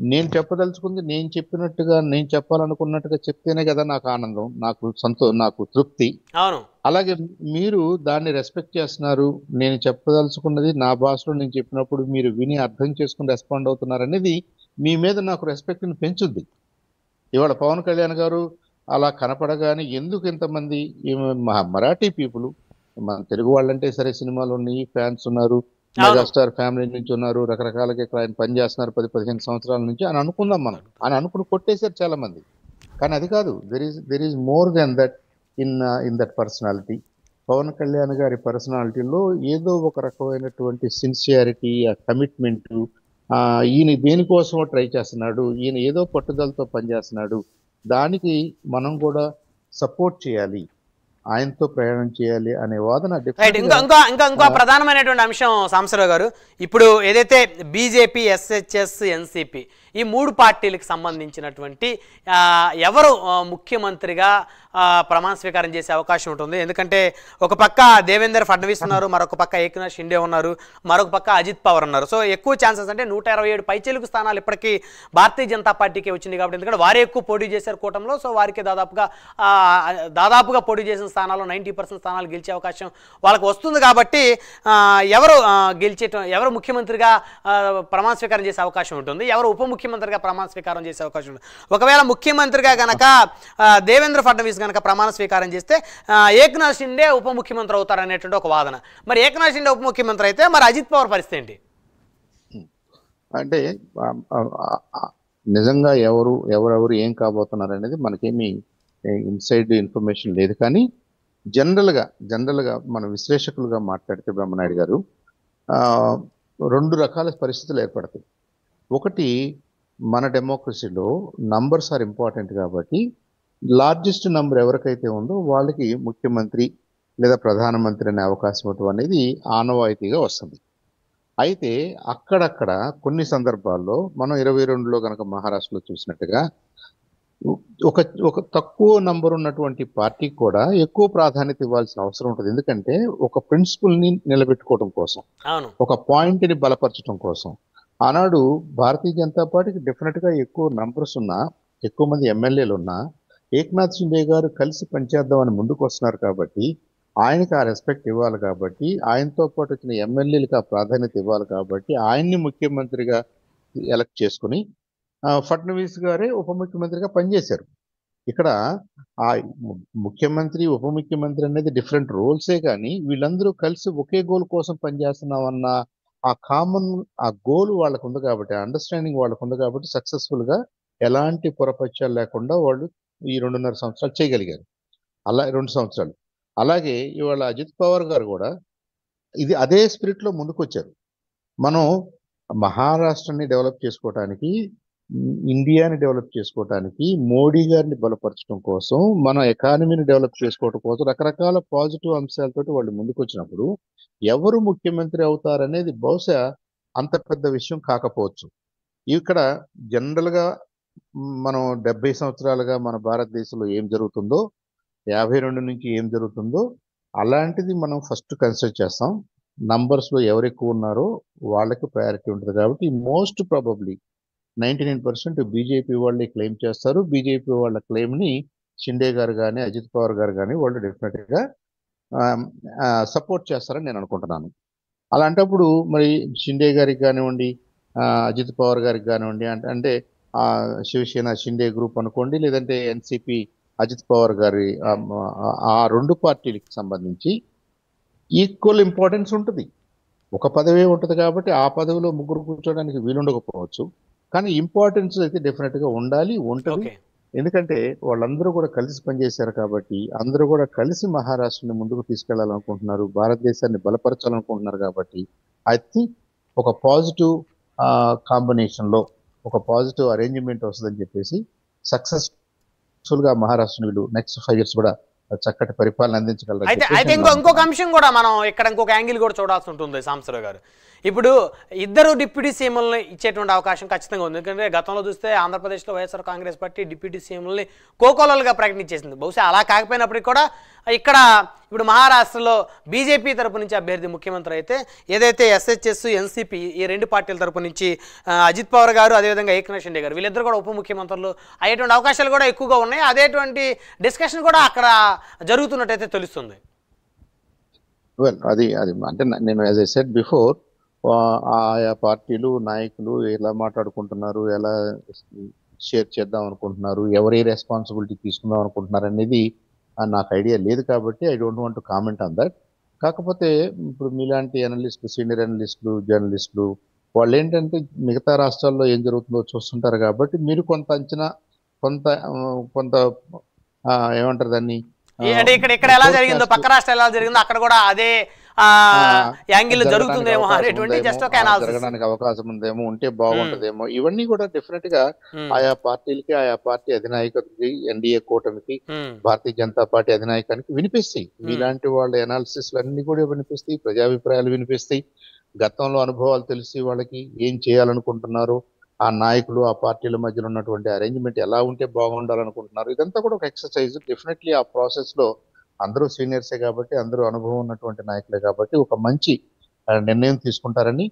నేను చెప్పదలుచుకుంది నేను చెప్పినట్టుగా, నేను చెప్పాలనుకున్నట్టుగా చెప్తేనే కదా నాకు ఆనందం, నాకు తృప్తి. అవును. అలాగే మీరు దాన్ని రెస్పెక్ట్ చేస్తున్నారు. నేను చెప్పదలుచుకున్నది నా భాషలో నేను చెప్పినప్పుడు మీరు విని అర్థం చేసుకుని రెస్పాండ్ అవుతున్నారు అనేది మీ మీద నాకు రెస్పెక్ట్ని పెంచుద్ది. ఇవాళ పవన్ కళ్యాణ్ గారు అలా కనపడగానే ఎందుకు ఇంతమంది మరాఠీ పీపుల్, మన తెలుగు వాళ్ళంటే సరే సినిమాలు ఉన్నాయి, ఫ్యాన్స్ ఉన్నారు, మెగాస్టార్ ఫ్యామిలీ నుంచి ఉన్నారు, రకరకాలుగా ఇక్కడ ఆయన పనిచేస్తున్నారు 10-15 సంవత్సరాల నుంచి అని అనుకుందాం మనం, అని అనుకుని కొట్టేశారు చాలా మంది. కానీ అది కాదు, there is more than that in that personality. Pawan Kalyan గారి పర్సనాలిటీలో ఏదో ఒక రకమైనటువంటి సిన్సియారిటీ, ఆ కమిట్మెంట్, ఈయన దేనికోసమో ట్రై చేస్తున్నాడు, ఈయన ఏదో పట్టుదలతో పనిచేస్తున్నాడు, దానికి మనం కూడా సపోర్ట్ చేయాలి, ఆయనతో ప్రయాణం చేయాలి అనే వాదన. ఇంకా ప్రధానమైనటువంటి అంశం సాంబశివరావు గారు, ఇప్పుడు ఏదైతే బీజేపీ, ఎస్హెచ్ఎస్, ఎన్సిపి ఈ 3 పార్టీలకు సంబంధించినటువంటి ఎవరు ముఖ్యమంత్రిగా ప్రమాణ స్వీకారం చేసే అవకాశం ఉంటుంది? ఎందుకంటే ఒక పక్క దేవేంద్ర ఫడ్నవీస్ ఉన్నారు, మరొక పక్క ఏక్నాథ్ షిండే ఉన్నారు, మరొక పక్క అజిత్ పవార్ ఉన్నారు. సో ఎక్కువ ఛాన్సెస్ అంటే 127 పైచెలుగు స్థానాలు ఇప్పటికీ భారతీయ జనతా పార్టీకి వచ్చింది కాబట్టి, ఎందుకంటే వారే ఎక్కువ పోటీ చేశారు కూటమిలో. సో వారికి దాదాపుగా పోటీ చేసిన స్థానాల్లో 90% స్థానాలు గెలిచే అవకాశం వాళ్ళకి వస్తుంది కాబట్టి ఎవరు ముఖ్యమంత్రిగా ప్రమాణ స్వీకారం చేసే అవకాశం ఉంటుంది, ఎవరు ఉప ముఖ్యమంత్రిగా ప్రమాణ స్వీకారం చేసే అవకాశం ఉంటుంది? ఒకవేళ ముఖ్యమంత్రిగా గనక దేవేంద్ర ఫడ్నవీస్ గనక ప్రమాణ స్వీకారం చేస్తే ఏక్నాథ్ షిండే ఉప ముఖ్యమంత్రి అవుతారు అనేటువంటి ఒక వాదన. మరి ఏక్నాథ్ షిండే ఉప ముఖ్యమంత్రి అయితే మరి అజిత్ పవార్ పరిస్థితి ఏంటి? అంటే నిజంగా ఎవరెవరు ఏం కాబోతున్నారు అనేది మనకేమి ఇన్సైడ్ ఇన్ఫర్మేషన్ లేదు. కానీ జనరల్గా మన విశ్లేషకులుగా మాట్లాడితే బ్రహ్మనాయుడు గారు, 2 రకాల పరిస్థితులు ఏర్పడతాయి. ఒకటి, మన డెమోక్రసీలో నంబర్స్ ఆర్ ఇంపార్టెంట్ కాబట్టి లార్జెస్ట్ నంబర్ ఎవరికైతే ఉందో వాళ్ళకి ముఖ్యమంత్రి లేదా ప్రధానమంత్రి అనే అవకాశం అనేది ఆనవాయితీగా వస్తుంది. అయితే అక్కడక్కడ కొన్ని సందర్భాల్లో మనం 22లో కనుక మహారాష్ట్రలో చూసినట్టుగా ఒక తక్కువ నంబర్ ఉన్నటువంటి పార్టీకి కూడా ఎక్కువ ప్రాధాన్యత ఇవ్వాల్సిన అవసరం ఉంటుంది. ఎందుకంటే ఒక ప్రిన్సిపల్ని నిలబెట్టుకోవడం కోసం, ఒక పాయింట్ని బలపరచడం కోసం. ఆనాడు భారతీయ జనతా పార్టీకి డెఫినెట్గా ఎక్కువ నంబర్స్ ఉన్నా, ఎక్కువ మంది ఎమ్మెల్యేలు ఉన్నా, ఏక్నాథ్ షిండే గారు కలిసి పనిచేద్దామని ముందుకు వస్తున్నారు కాబట్టి, ఆయనకి ఆ రెస్పెక్ట్ ఇవ్వాలి కాబట్టి, ఆయనతో పాటు వచ్చిన ఎమ్మెల్యేలకు ఆ ప్రాధాన్యత ఇవ్వాలి కాబట్టి ఆయన్ని ముఖ్యమంత్రిగా ఎలక్ట్ చేసుకుని ఫడ్నవీస్ గారే ఉప ముఖ్యమంత్రిగా పనిచేశారు. ఇక్కడ ఆ ముఖ్యమంత్రి, ఉప ముఖ్యమంత్రి అనేది డిఫరెంట్ రోల్సే, కానీ వీళ్ళందరూ కలిసి ఒకే గోల్ కోసం పనిచేస్తున్నామన్న ఆ గోల్ వాళ్ళకు ఉంది కాబట్టి, ఆ అండర్స్టాండింగ్ వాళ్ళకు ఉంది కాబట్టి సక్సెస్ఫుల్గా ఎలాంటి పొరపక్షాలు లేకుండా వాళ్ళు ఈ 2.5 సంవత్సరాలు చేయగలిగారు. 2 సంవత్సరాలు. అలాగే ఇవాళ అజిత్ పవార్ గారు కూడా అదే స్పిరిట్లో ముందుకొచ్చారు. మనం మహారాష్ట్రని డెవలప్ చేసుకోవటానికి, ఇండియాని డెవలప్ చేసుకోవటానికి, మోడీ గారిని బలపరచడం కోసం, మన ఎకానమీని డెవలప్ చేసుకోవడం కోసం రకరకాల పాజిటివ్ అంశాలతోటి వాళ్ళు ముందుకు వచ్చినప్పుడు ఎవరు ముఖ్యమంత్రి అవుతారనేది బహుశా అంత పెద్ద విషయం కాకపోవచ్చు. ఇక్కడ జనరల్గా మనం 70 సంవత్సరాలుగా మన భారతదేశంలో ఏం జరుగుతుందో, 52 నుంచి ఏం జరుగుతుందో అలాంటిది మనం ఫస్ట్ కన్సిడర్ చేస్తాం. నంబర్స్లో ఎవరు ఎక్కువ ఉన్నారో వాళ్ళకి ప్రయారిటీ ఉంటుంది కాబట్టి మోస్ట్ ప్రాబబ్లీ 99% బీజేపీ వాళ్ళే క్లెయిమ్ చేస్తారు. బీజేపీ వాళ్ళ క్లెయిమ్ని షిండే గారు కానీ, అజిత్ పవార్ గారు కానీ వాళ్ళు డెఫినెట్గా సపోర్ట్ చేస్తారని నేను అనుకుంటున్నాను. అలాంటప్పుడు మరి షిండే గారికి కానివ్వండి, అజిత్ పవార్ గారికి కానివ్వండి, అంటే శివసేన షిండే గ్రూప్ అనుకోండి, లేదంటే ఎన్సిపి అజిత్ పవార్ గారి, ఆ 2 పార్టీలకు సంబంధించి ఈక్వల్ ఇంపార్టెన్స్ ఉంటుంది. ఒక పదవే ఉంటుంది కాబట్టి ఆ పదవిలో ముగ్గురు కూర్చోడానికి వీలుండకపోవచ్చు, కానీ ఇంపార్టెన్స్ అయితే డెఫినెట్గా ఉంటుంది. ఎందుకంటే వాళ్ళందరూ కూడా కలిసి పనిచేశారు కాబట్టి, అందరూ కూడా కలిసి మహారాష్ట్రని ముందుకు తీసుకెళ్లాలనుకుంటున్నారు, భారతదేశాన్ని బలపరచాలనుకుంటున్నారు కాబట్టి ఐ థింక్ ఒక పాజిటివ్ కాంబినేషన్లో, ఒక పాజిటివ్ అరేంజ్మెంట్ వస్తుందని చెప్పేసి సక్సెస్ఫుల్గా మహారాష్ట్ర వీళ్ళు నెక్స్ట్ 5 years కూడా చక్కటి పరిపాలన అందించగలరు. అయితే ఇంకొక అంశం కూడా మనం ఇక్కడ ఇంకొక యాంగిల్ కూడా చూడాల్సి ఉంటుంది సాంబశివరావు గారు. ఇప్పుడు ఇద్దరు డిప్యూటీ సీఎంలని ఇచ్చేటువంటి అవకాశం ఖచ్చితంగా ఉంది. ఎందుకంటే గతంలో చూస్తే ఆంధ్రప్రదేశ్లో వైఎస్ఆర్ కాంగ్రెస్ పార్టీ డిప్యూటీ సీఎంలని కోకోలలుగా ప్రకటించేసింది. బహుశా అలా కాకపోయినప్పటికీ కూడా ఇక్కడ ఇప్పుడు మహారాష్ట్రలో బీజేపీ తరపు నుంచి అభ్యర్థి ముఖ్యమంత్రి అయితే ఏదైతే ఎస్హెచ్ఎస్ ఎన్సీపీ ఈ రెండు పార్టీల తరపు నుంచి అజిత్ పవార్ గారు అదేవిధంగా ఏక్నాథ్ షిండే గారు వీళ్ళిద్దరు కూడా ఉప ముఖ్యమంత్రులు అయ్యేటువంటి అవకాశాలు కూడా ఎక్కువగా ఉన్నాయి. అదేటువంటి డిస్కషన్ కూడా అక్కడ జరుగుతున్నట్టయితే తెలుస్తుంది. వెల్ అది అది అంటే నేను యాజ్ ఐ సెడ్ బిఫోర్ ఆయా పార్టీలు నాయకులు ఎలా మాట్లాడుకుంటున్నారు, ఎలా షేర్ చేద్దాం అనుకుంటున్నారు, ఎవరి రెస్పాన్సిబిలిటీ తీసుకుందాం అనుకుంటున్నారు అనేది నాకు ఐడియా లేదు కాబట్టి I don't want to comment on that. కాకపోతే ఇప్పుడు మీలాంటి అనలిస్టులు, సీనియర్ అనలిస్టులు, జర్నలిస్టులు వాళ్ళు ఏంటంటే మిగతా రాష్ట్రాల్లో ఏం జరుగుతుందో చూస్తుంటారు కాబట్టి మీరు కొంత అంచనా కొంత కొంత ఏమంటారు దాన్ని అంటే ఇక్కడ ఎలా జరిగిందో పక్క రాష్ట్రం ఎలా జరిగిందో అక్కడ కూడా అదే యాంగిల్ జరుగుతుందేమో అనేటువంటి జస్ట్ ఒక అనాలిసిస్ జరగడానికి అవకాశం ఉందేమో, ఉంటే బాగుంటదేమో, ఇవన్నీ కూడా డెఫినెట్ గా ఆయా పార్టీలకి, ఆయా పార్టీ అధినాయకుడికి, ఎన్డీఏ కూటమికి, భారతీయ జనతా పార్టీ అధినాయకానికి వినిపిస్తాయి. ఇలాంటి వాళ్ళ అనాలిసిస్లు అన్ని కూడా వినిపిస్తాయి, ప్రజాభిప్రాయాలు వినిపిస్తాయి, గతంలో అనుభవాలు తెలిసి వాళ్ళకి ఏం చేయాలనుకుంటున్నారు, ఆ నాయకులు ఆ పార్టీల మధ్యలో ఉన్నటువంటి అరేంజ్మెంట్ ఎలా ఉంటే బాగుండాలనుకుంటున్నారు, ఇదంతా కూడా ఒక ఎక్సర్సైజ్. డెఫినెట్లీ ఆ ప్రాసెస్ లో అందరూ సీనియర్సే కాబట్టి, అందరూ అనుభవం ఉన్నటువంటి నాయకులే కాబట్టి ఒక మంచి నిర్ణయం తీసుకుంటారని,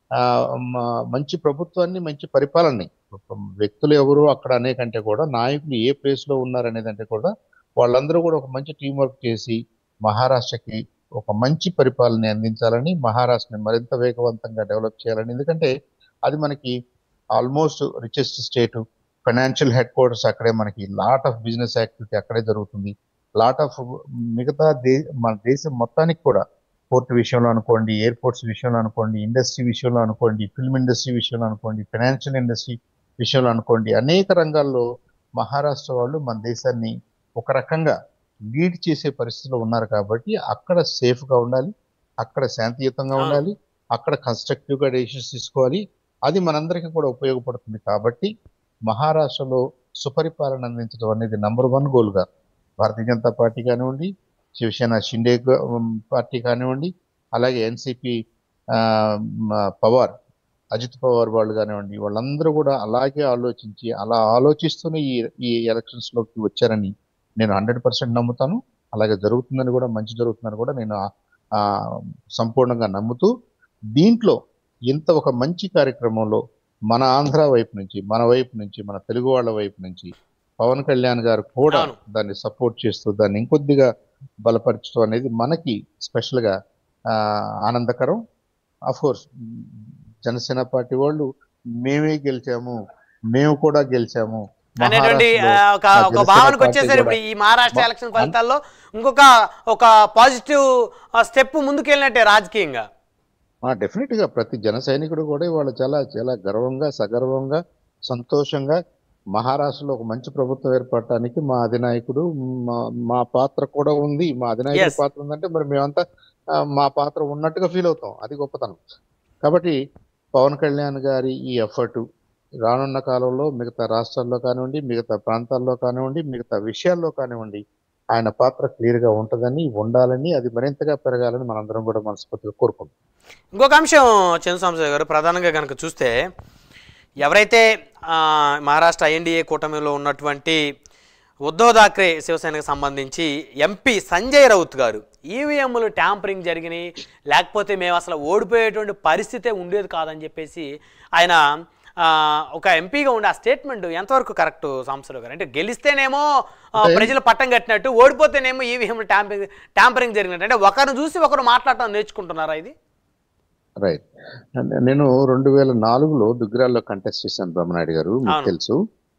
మంచి ప్రభుత్వాన్ని, మంచి పరిపాలనని, వ్యక్తులు ఎవరు అక్కడ అనేకంటే కూడా నాయకులు ఏ ప్లేస్ లో ఉన్నారనేదంటే కూడా వాళ్ళందరూ కూడా ఒక మంచి టీం వర్క్ చేసి మహారాష్ట్రకి ఒక మంచి పరిపాలన అందించాలని, మహారాష్ట్రని మరింత వేగవంతంగా డెవలప్ చేయాలని. ఎందుకంటే అది మనకి almost richest state, financial headquarters అక్కడే, మనకి లాట్ ఆఫ్ బిజినెస్ యాక్టివిటీ అక్కడే జరుగుతుంది, లాట్ ఆఫ్ మిగతా మన దేశం మొత్తానికి కూడా పోర్ట్ విషయంలో అనుకోండి, ఎయిర్పోర్ట్స్ విషయంలో అనుకోండి, ఇండస్ట్రీ విషయంలో అనుకోండి, ఫిల్మ్ ఇండస్ట్రీ విషయంలో అనుకోండి, ఫైనాన్షియల్ ఇండస్ట్రీ విషయంలో అనుకోండి, అనేక రంగాల్లో మహారాష్ట్ర వాళ్ళు మన దేశాన్ని ఒక రకంగా లీడ్ చేసే పరిస్థితిలో ఉన్నారు. కాబట్టి అక్కడ సేఫ్గా ఉండాలి, అక్కడ శాంతియుతంగా ఉండాలి, అక్కడ కన్స్ట్రక్టివ్గా డెసిషన్స్ తీసుకోవాలి. అది మనందరికీ కూడా ఉపయోగపడుతుంది. కాబట్టి మహారాష్ట్రలో సుపరిపాలన అందించడం అనేది #1 గోల్గా భారతీయ జనతా పార్టీ కానివ్వండి, శివసేన షిండే పార్టీ కానివ్వండి, అలాగే ఎన్సీపీ పవార్, అజిత్ పవార్ వాళ్ళు కానివ్వండి, వాళ్ళందరూ కూడా అలాగే ఆలోచించి అలా ఆలోచిస్తూనే ఈ ఎలక్షన్స్ లోకి వచ్చారని నేను 100% నమ్ముతాను. అలాగే జరుగుతుందని కూడా, మంచి జరుగుతుందని కూడా నేను సంపూర్ణంగా నమ్ముతూ, దీంట్లో ఇంత ఒక మంచి కార్యక్రమంలో మన ఆంధ్ర వైపు నుంచి, మన వైపు నుంచి, మన తెలుగు వాళ్ళ వైపు నుంచి పవన్ కళ్యాణ్ గారు కూడా దాన్ని సపోర్ట్ చేస్తూ దాన్ని ఇంకొద్దిగా బలపరచడం అనేది మనకి స్పెషల్ గా ఆనందకరం. అఫ్ కోర్స్ జనసేన పార్టీ వాళ్ళు మేమే గెలిచాము, మేము కూడా గెలిచాము అనేటువంటి ఒక భావనకు వచ్చేసరి ఇప్పుడు ఈ మహారాష్ట్ర ఎలక్షన్ ఫలితాల్లో ఒక పాజిటివ్ స్టెప్ ముందుకెళ్ళినట్టే రాజకీయంగా. డెఫినెట్ గా ప్రతి జన సైనికుడు కూడా వాళ్ళు చాలా చాలా గర్వంగా, సగర్వంగా, సంతోషంగా మహారాష్ట్రలో ఒక మంచి ప్రభుత్వం ఏర్పడటానికి మా అధినాయకుడు, మా పాత్ర కూడా ఉంది, మా అధినాయకుడి పాత్ర ఉందంటే మరి మేమంతా మా పాత్ర ఉన్నట్టుగా ఫీల్ అవుతాం. అది గొప్పతనం. కాబట్టి పవన్ కళ్యాణ్ గారి ఈ ఎఫర్ట్ రానున్న కాలంలో మిగతా రాష్ట్రాల్లో కానివ్వండి, మిగతా ప్రాంతాల్లో కానివ్వండి, మిగతా విషయాల్లో కానివ్వండి ఆయన పాత్ర క్లియర్గా ఉంటుందని, ఉండాలని, అది మరింతగా పెరగాలని మనందరం కూడా మనస్ఫూర్తిగా కోరుకుంటాం. ఇంకొక అంశం చంద్రశేఖర్ గారు, ప్రధానంగా కనుక చూస్తే ఎవరైతే మహారాష్ట్ర ఎన్డీఏ కూటమిలో ఉన్నటువంటి ఉద్ధవ్ థాక్రే శివసేనకు సంబంధించి ఎంపీ సంజయ్ రౌత్ గారు ఈవీఎంలు ట్యాంపరింగ్ జరిగినాయి, లేకపోతే మేము అసలు ఓడిపోయేటువంటి పరిస్థితే ఉండేది కాదని చెప్పేసి ఆయన ఒక ఎంపీగా ఉండే ఆ స్టేట్మెంట్ ఎంతవరకు కరెక్ట్ సాంబశివరావు గారు? అంటే గెలిస్తేనేమో ప్రజలు పట్టం కట్టినట్టు, ఓడిపోతేనేమో ఈవీఎంలు ట్యాంపరింగ్ జరిగినట్టు, అంటే ఒకరిని చూసి ఒకరు మాట్లాడటం నేర్చుకుంటున్నారా ఇది? రైట్. నేను 2004లో దుగ్గిరాల్లో కంటెస్ట్ చేశాను బ్రహ్మనాయుడు గారు, మీకు తెలుసు.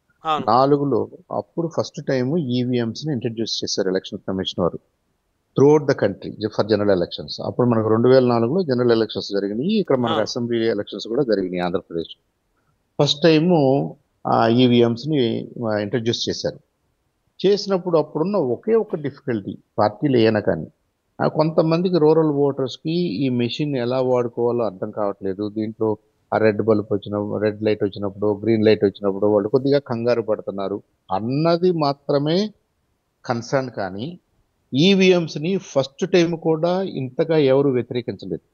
4లో అప్పుడు ఫస్ట్ టైం ఈవీఎంస్ ని ఇంట్రడ్యూస్ చేశారు ఎలక్షన్ కమిషన్ వారు throughout the country for general elections. అప్పుడు మనకు 2004లో జనరల్ ఎలక్షన్స్ జరిగినాయి, ఇక్కడ మనకు అసెంబ్లీ ఎలక్షన్స్ కూడా జరిగినాయి ఆంధ్రప్రదేశ్. ఫస్ట్ టైము ఈవీఎంస్ ని ఇంట్రడ్యూస్ చేశారు. చేసినప్పుడు అప్పుడున్న ఒకే ఒక డిఫికల్టీ, పార్టీలు ఏనా కానీ కొంతమందికి రూరల్ ఓటర్స్కి ఈ మెషిన్ ఎలా వాడుకోవాలో అర్థం కావట్లేదు. దీంట్లో ఆ రెడ్ బల్బ్ వచ్చినప్పుడు, రెడ్ లైట్ వచ్చినప్పుడు, గ్రీన్ లైట్ వచ్చినప్పుడు వాళ్ళు కొద్దిగా కంగారు పడుతున్నారు అన్నది మాత్రమే కన్సర్న్. కానీ ఈవీఎంస్ని ఫస్ట్ టైం కూడా ఇంతగా ఎవరు వ్యతిరేకించలేదు.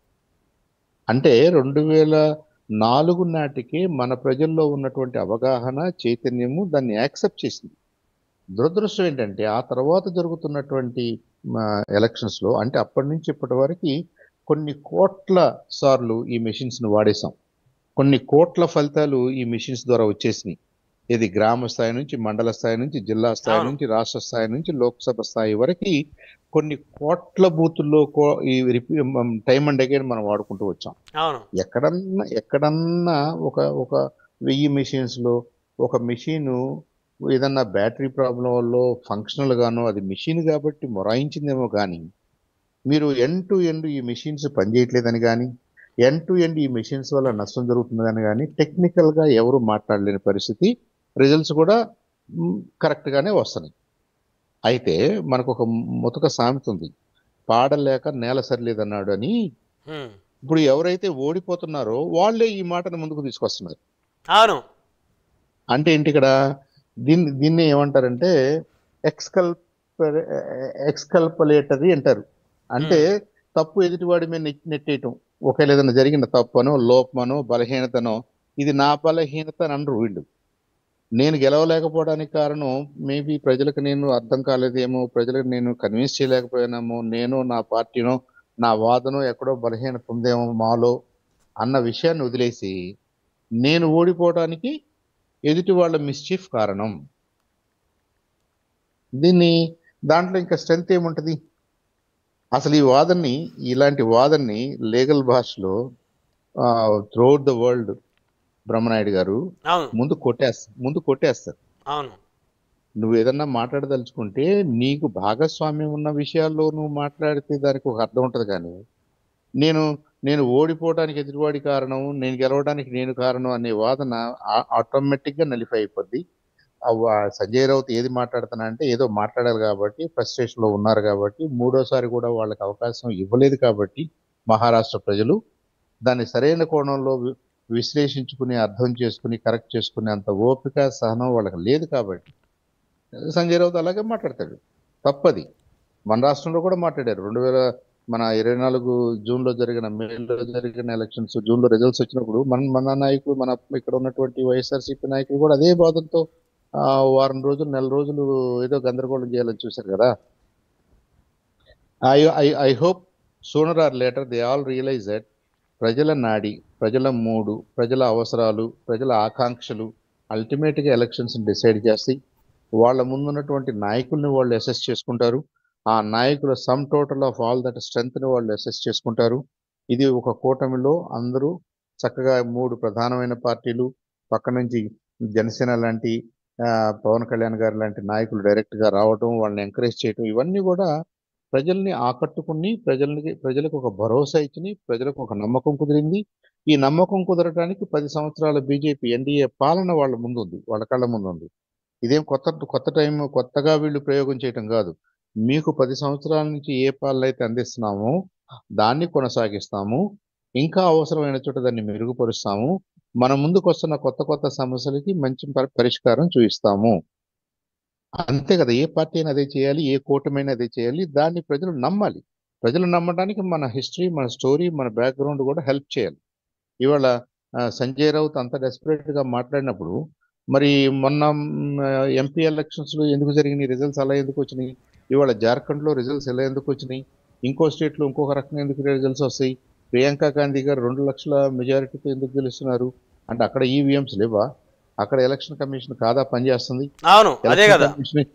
అంటే 2004 నాటికే మన ప్రజల్లో ఉన్నటువంటి అవగాహన, చైతన్యము దాన్ని యాక్సెప్ట్ చేసింది. దురదృష్టం ఏంటంటే ఆ తర్వాత జరుగుతున్నటువంటి ఎలక్షన్స్లో, అంటే అప్పటి నుంచి ఇప్పటి వరకు కొన్ని కోట్ల సార్లు ఈ మెషిన్స్ని వాడేశాం. కొన్ని కోట్ల ఫలితాలు ఈ మెషిన్స్ ద్వారా వచ్చేసినాయి. ఇది గ్రామ స్థాయి నుంచి, మండల స్థాయి నుంచి, జిల్లా స్థాయి అవును. నుంచి, రాష్ట్ర స్థాయి నుంచి, లోక్సభ స్థాయి వరకు కొన్ని కోట్ల బూతుల్లో ఈ టైం అండ్ అగైన్ మనం వాడుకుంటూ వచ్చాం. అవును. ఎక్కడన్నా ఒక ఒక 1000 మెషిన్స్లో ఒక మెషిన్ ఏదన్నా బ్యాటరీ ప్రాబ్లం వల్ల ఫంక్షనల్ గానో, అది మెషిన్ కాబట్టి మొరాయించిందేమో కానీ, మీరు ఎండ్ టు ఎండ్ ఈ మెషిన్స్ పనిచేయట్లేదని కానీ, ఎండ్ టు ఎండ్ ఈ మెషిన్స్ వల్ల నష్టం జరుగుతుందని కానీ టెక్నికల్గా ఎవరు మాట్లాడలేని పరిస్థితి. రిజల్ట్స్ కూడా కరెక్ట్గానే వస్తున్నాయి. అయితే మనకు ఒక ముతక సామెత ఉంది, పాడలేక నేల సరిలేదన్నాడు అని. హ్మ్. ఇప్పుడు ఎవరైతే ఓడిపోతున్నారో వాళ్ళే ఈ మాటను ముందుకు తీసుకొస్తున్నారు. అవును. అంటే ఏంటి ఇక్కడ, దీన్ని ఏమంటారంటే ఎక్స్కల్పలేటరీ అంటారు. అంటే తప్పు ఎదుటివాడి మీద నెట్టేయటం. ఒకవేళ ఏదైనా జరిగిన తప్పనో, లోపమనో, బలహీనతనో, ఇది నా బలహీనత అని అనరు వీళ్ళు. నేను గెలవలేకపోవడానికి కారణం మేబీ ప్రజలకు నేను అర్థం కాలేదేమో, ప్రజలకు నేను కన్విన్స్ చేయలేకపోయానేమో, నేను నా పార్టీనో నా వాదనో ఎక్కడో బలహీనత ఉందేమో మాలో అన్న విషయాన్ని వదిలేసి, నేను ఓడిపోవడానికి ఎదుటి వాళ్ళ మిస్చీఫ్ కారణం. దాంట్లో ఇంకా స్ట్రెంత్ ఏముంటది? అసలు ఇలాంటి వాదనని లీగల్ భాషలో త్రూఅవుట్ ద వరల్డ్ బ్రహ్మనాయుడు గారు అవును. ముందు కొట్టేస్తారు. అవును. నువ్వు ఏదన్నా మాట్లాడదలుచుకుంటే నీకు భాగస్వామ్యం ఉన్న విషయాల్లో నువ్వు మాట్లాడితే దానికి ఒక అర్థం ఉంటుంది. కానీ నేను నేను ఓడిపోవడానికి ఎదుటివాడి కారణం, నేను గెలవడానికి నేను కారణం అనే వాదన ఆటోమేటిక్గా నలిఫై అయిపోద్ది. సంజయ్ రౌత్ ఏది మాట్లాడుతున్నా అంటే ఏదో మాట్లాడారు కాబట్టి, ఫ్రస్ట్రేషన్లో ఉన్నారు కాబట్టి, మూడోసారి కూడా వాళ్ళకి అవకాశం ఇవ్వలేదు కాబట్టి మహారాష్ట్ర ప్రజలు దాన్ని సరైన కోణంలో విశ్లేషించుకుని, అర్థం చేసుకుని, కరెక్ట్ చేసుకునే అంత ఓపిక, సహనం వాళ్ళకి లేదు కాబట్టి సంజయ్ రౌత్ అలాగే మాట్లాడతాడు. తప్పది. మన రాష్ట్రంలో కూడా మాట్లాడారు. 2024 జూన్లో మేలో జరిగిన ఎలక్షన్స్, జూన్లో రిజల్ట్స్ వచ్చినప్పుడు మన నాయకులు, మన ఇక్కడ ఉన్నటువంటి వైఎస్ఆర్సీపీ నాయకులు కూడా అదే బాధలతో వారం రోజులు, నెల రోజులు ఏదో గందరగోళం చేయాలని చూశారు కదా. I hope sooner or later they all realise that ప్రజల నాడి, ప్రజల మూడు, ప్రజల అవసరాలు, ప్రజల ఆకాంక్షలు అల్టిమేట్గా ఎలక్షన్స్ డిసైడ్ చేస్తాయి. వాళ్ళ ముందున్నటువంటి నాయకుల్ని వాళ్ళు అసెస్ చేసుకుంటారు. ఆ నాయకుల sum total of all that స్ట్రెంగ్త్ని వాళ్ళు అసెస్ చేసుకుంటారు. ఇది ఒక కూటమిలో అందరూ చక్కగా 3 ప్రధానమైన పార్టీలు, పక్క నుంచి జనసేన లాంటి, పవన్ కళ్యాణ్ గారు లాంటి నాయకులు డైరెక్ట్గా రావడం, వాళ్ళని ఎంకరేజ్ చేయడం, ఇవన్నీ కూడా ప్రజల్ని ఆకట్టుకుని, ప్రజలకు ఒక భరోసా ఇచ్చి, ప్రజలకు ఒక నమ్మకం కుదిరింది. ఈ నమ్మకం కుదరడానికి 10 సంవత్సరాల బీజేపీ ఎన్డీఏ పాలన వాళ్ళ ముందు ఉంది, వాళ్ళ కళ్ళ ముందు ఉంది. ఇదేం కొత్త టైం, కొత్తగా వీళ్ళు ప్రయోగం చేయటం కాదు. మీకు 10 సంవత్సరాల నుంచి ఏ పాలన అయితే అందిస్తున్నామో దాన్ని కొనసాగిస్తాము, ఇంకా అవసరమైన చోట దాన్ని మెరుగుపరుస్తాము, మన ముందుకు వస్తున్న కొత్త సమస్యలకి మంచి పరిష్కారం చూపిస్తాము. అంతే కదా. ఏ పార్టీ అయినా అదే చేయాలి, ఏ కూటమైనా అదే చేయాలి. దాన్ని ప్రజలు నమ్మాలి. ప్రజలు నమ్మడానికి మన హిస్టరీ, మన స్టోరీ, మన బ్యాక్గ్రౌండ్ కూడా హెల్ప్ చేయాలి. ఇవాళ సంజయ్ రౌత్ అంత డెస్పరేట్గా మాట్లాడినప్పుడు, మరి మొన్న ఎంపీ ఎలక్షన్స్లో ఎందుకు జరిగినాయి రిజల్ట్స్, అలా ఎందుకు వచ్చినాయి? ఇవాళ జార్ఖండ్లో రిజల్ట్స్ ఎలా ఎందుకు వచ్చినాయి? ఇంకో స్టేట్లో ఇంకొక రకంగా ఎందుకు రిజల్ట్స్ వస్తాయి? ప్రియాంక గాంధీ గారు 2 లక్షల మెజారిటీతో ఎందుకు గెలుస్తున్నారు? అంటే అక్కడ ఈవీఎంస్ లేవా? అక్కడ ఎలక్షన్ కమిషన్ కాదా పనిచేస్తుంది? అవును, అదే కదా.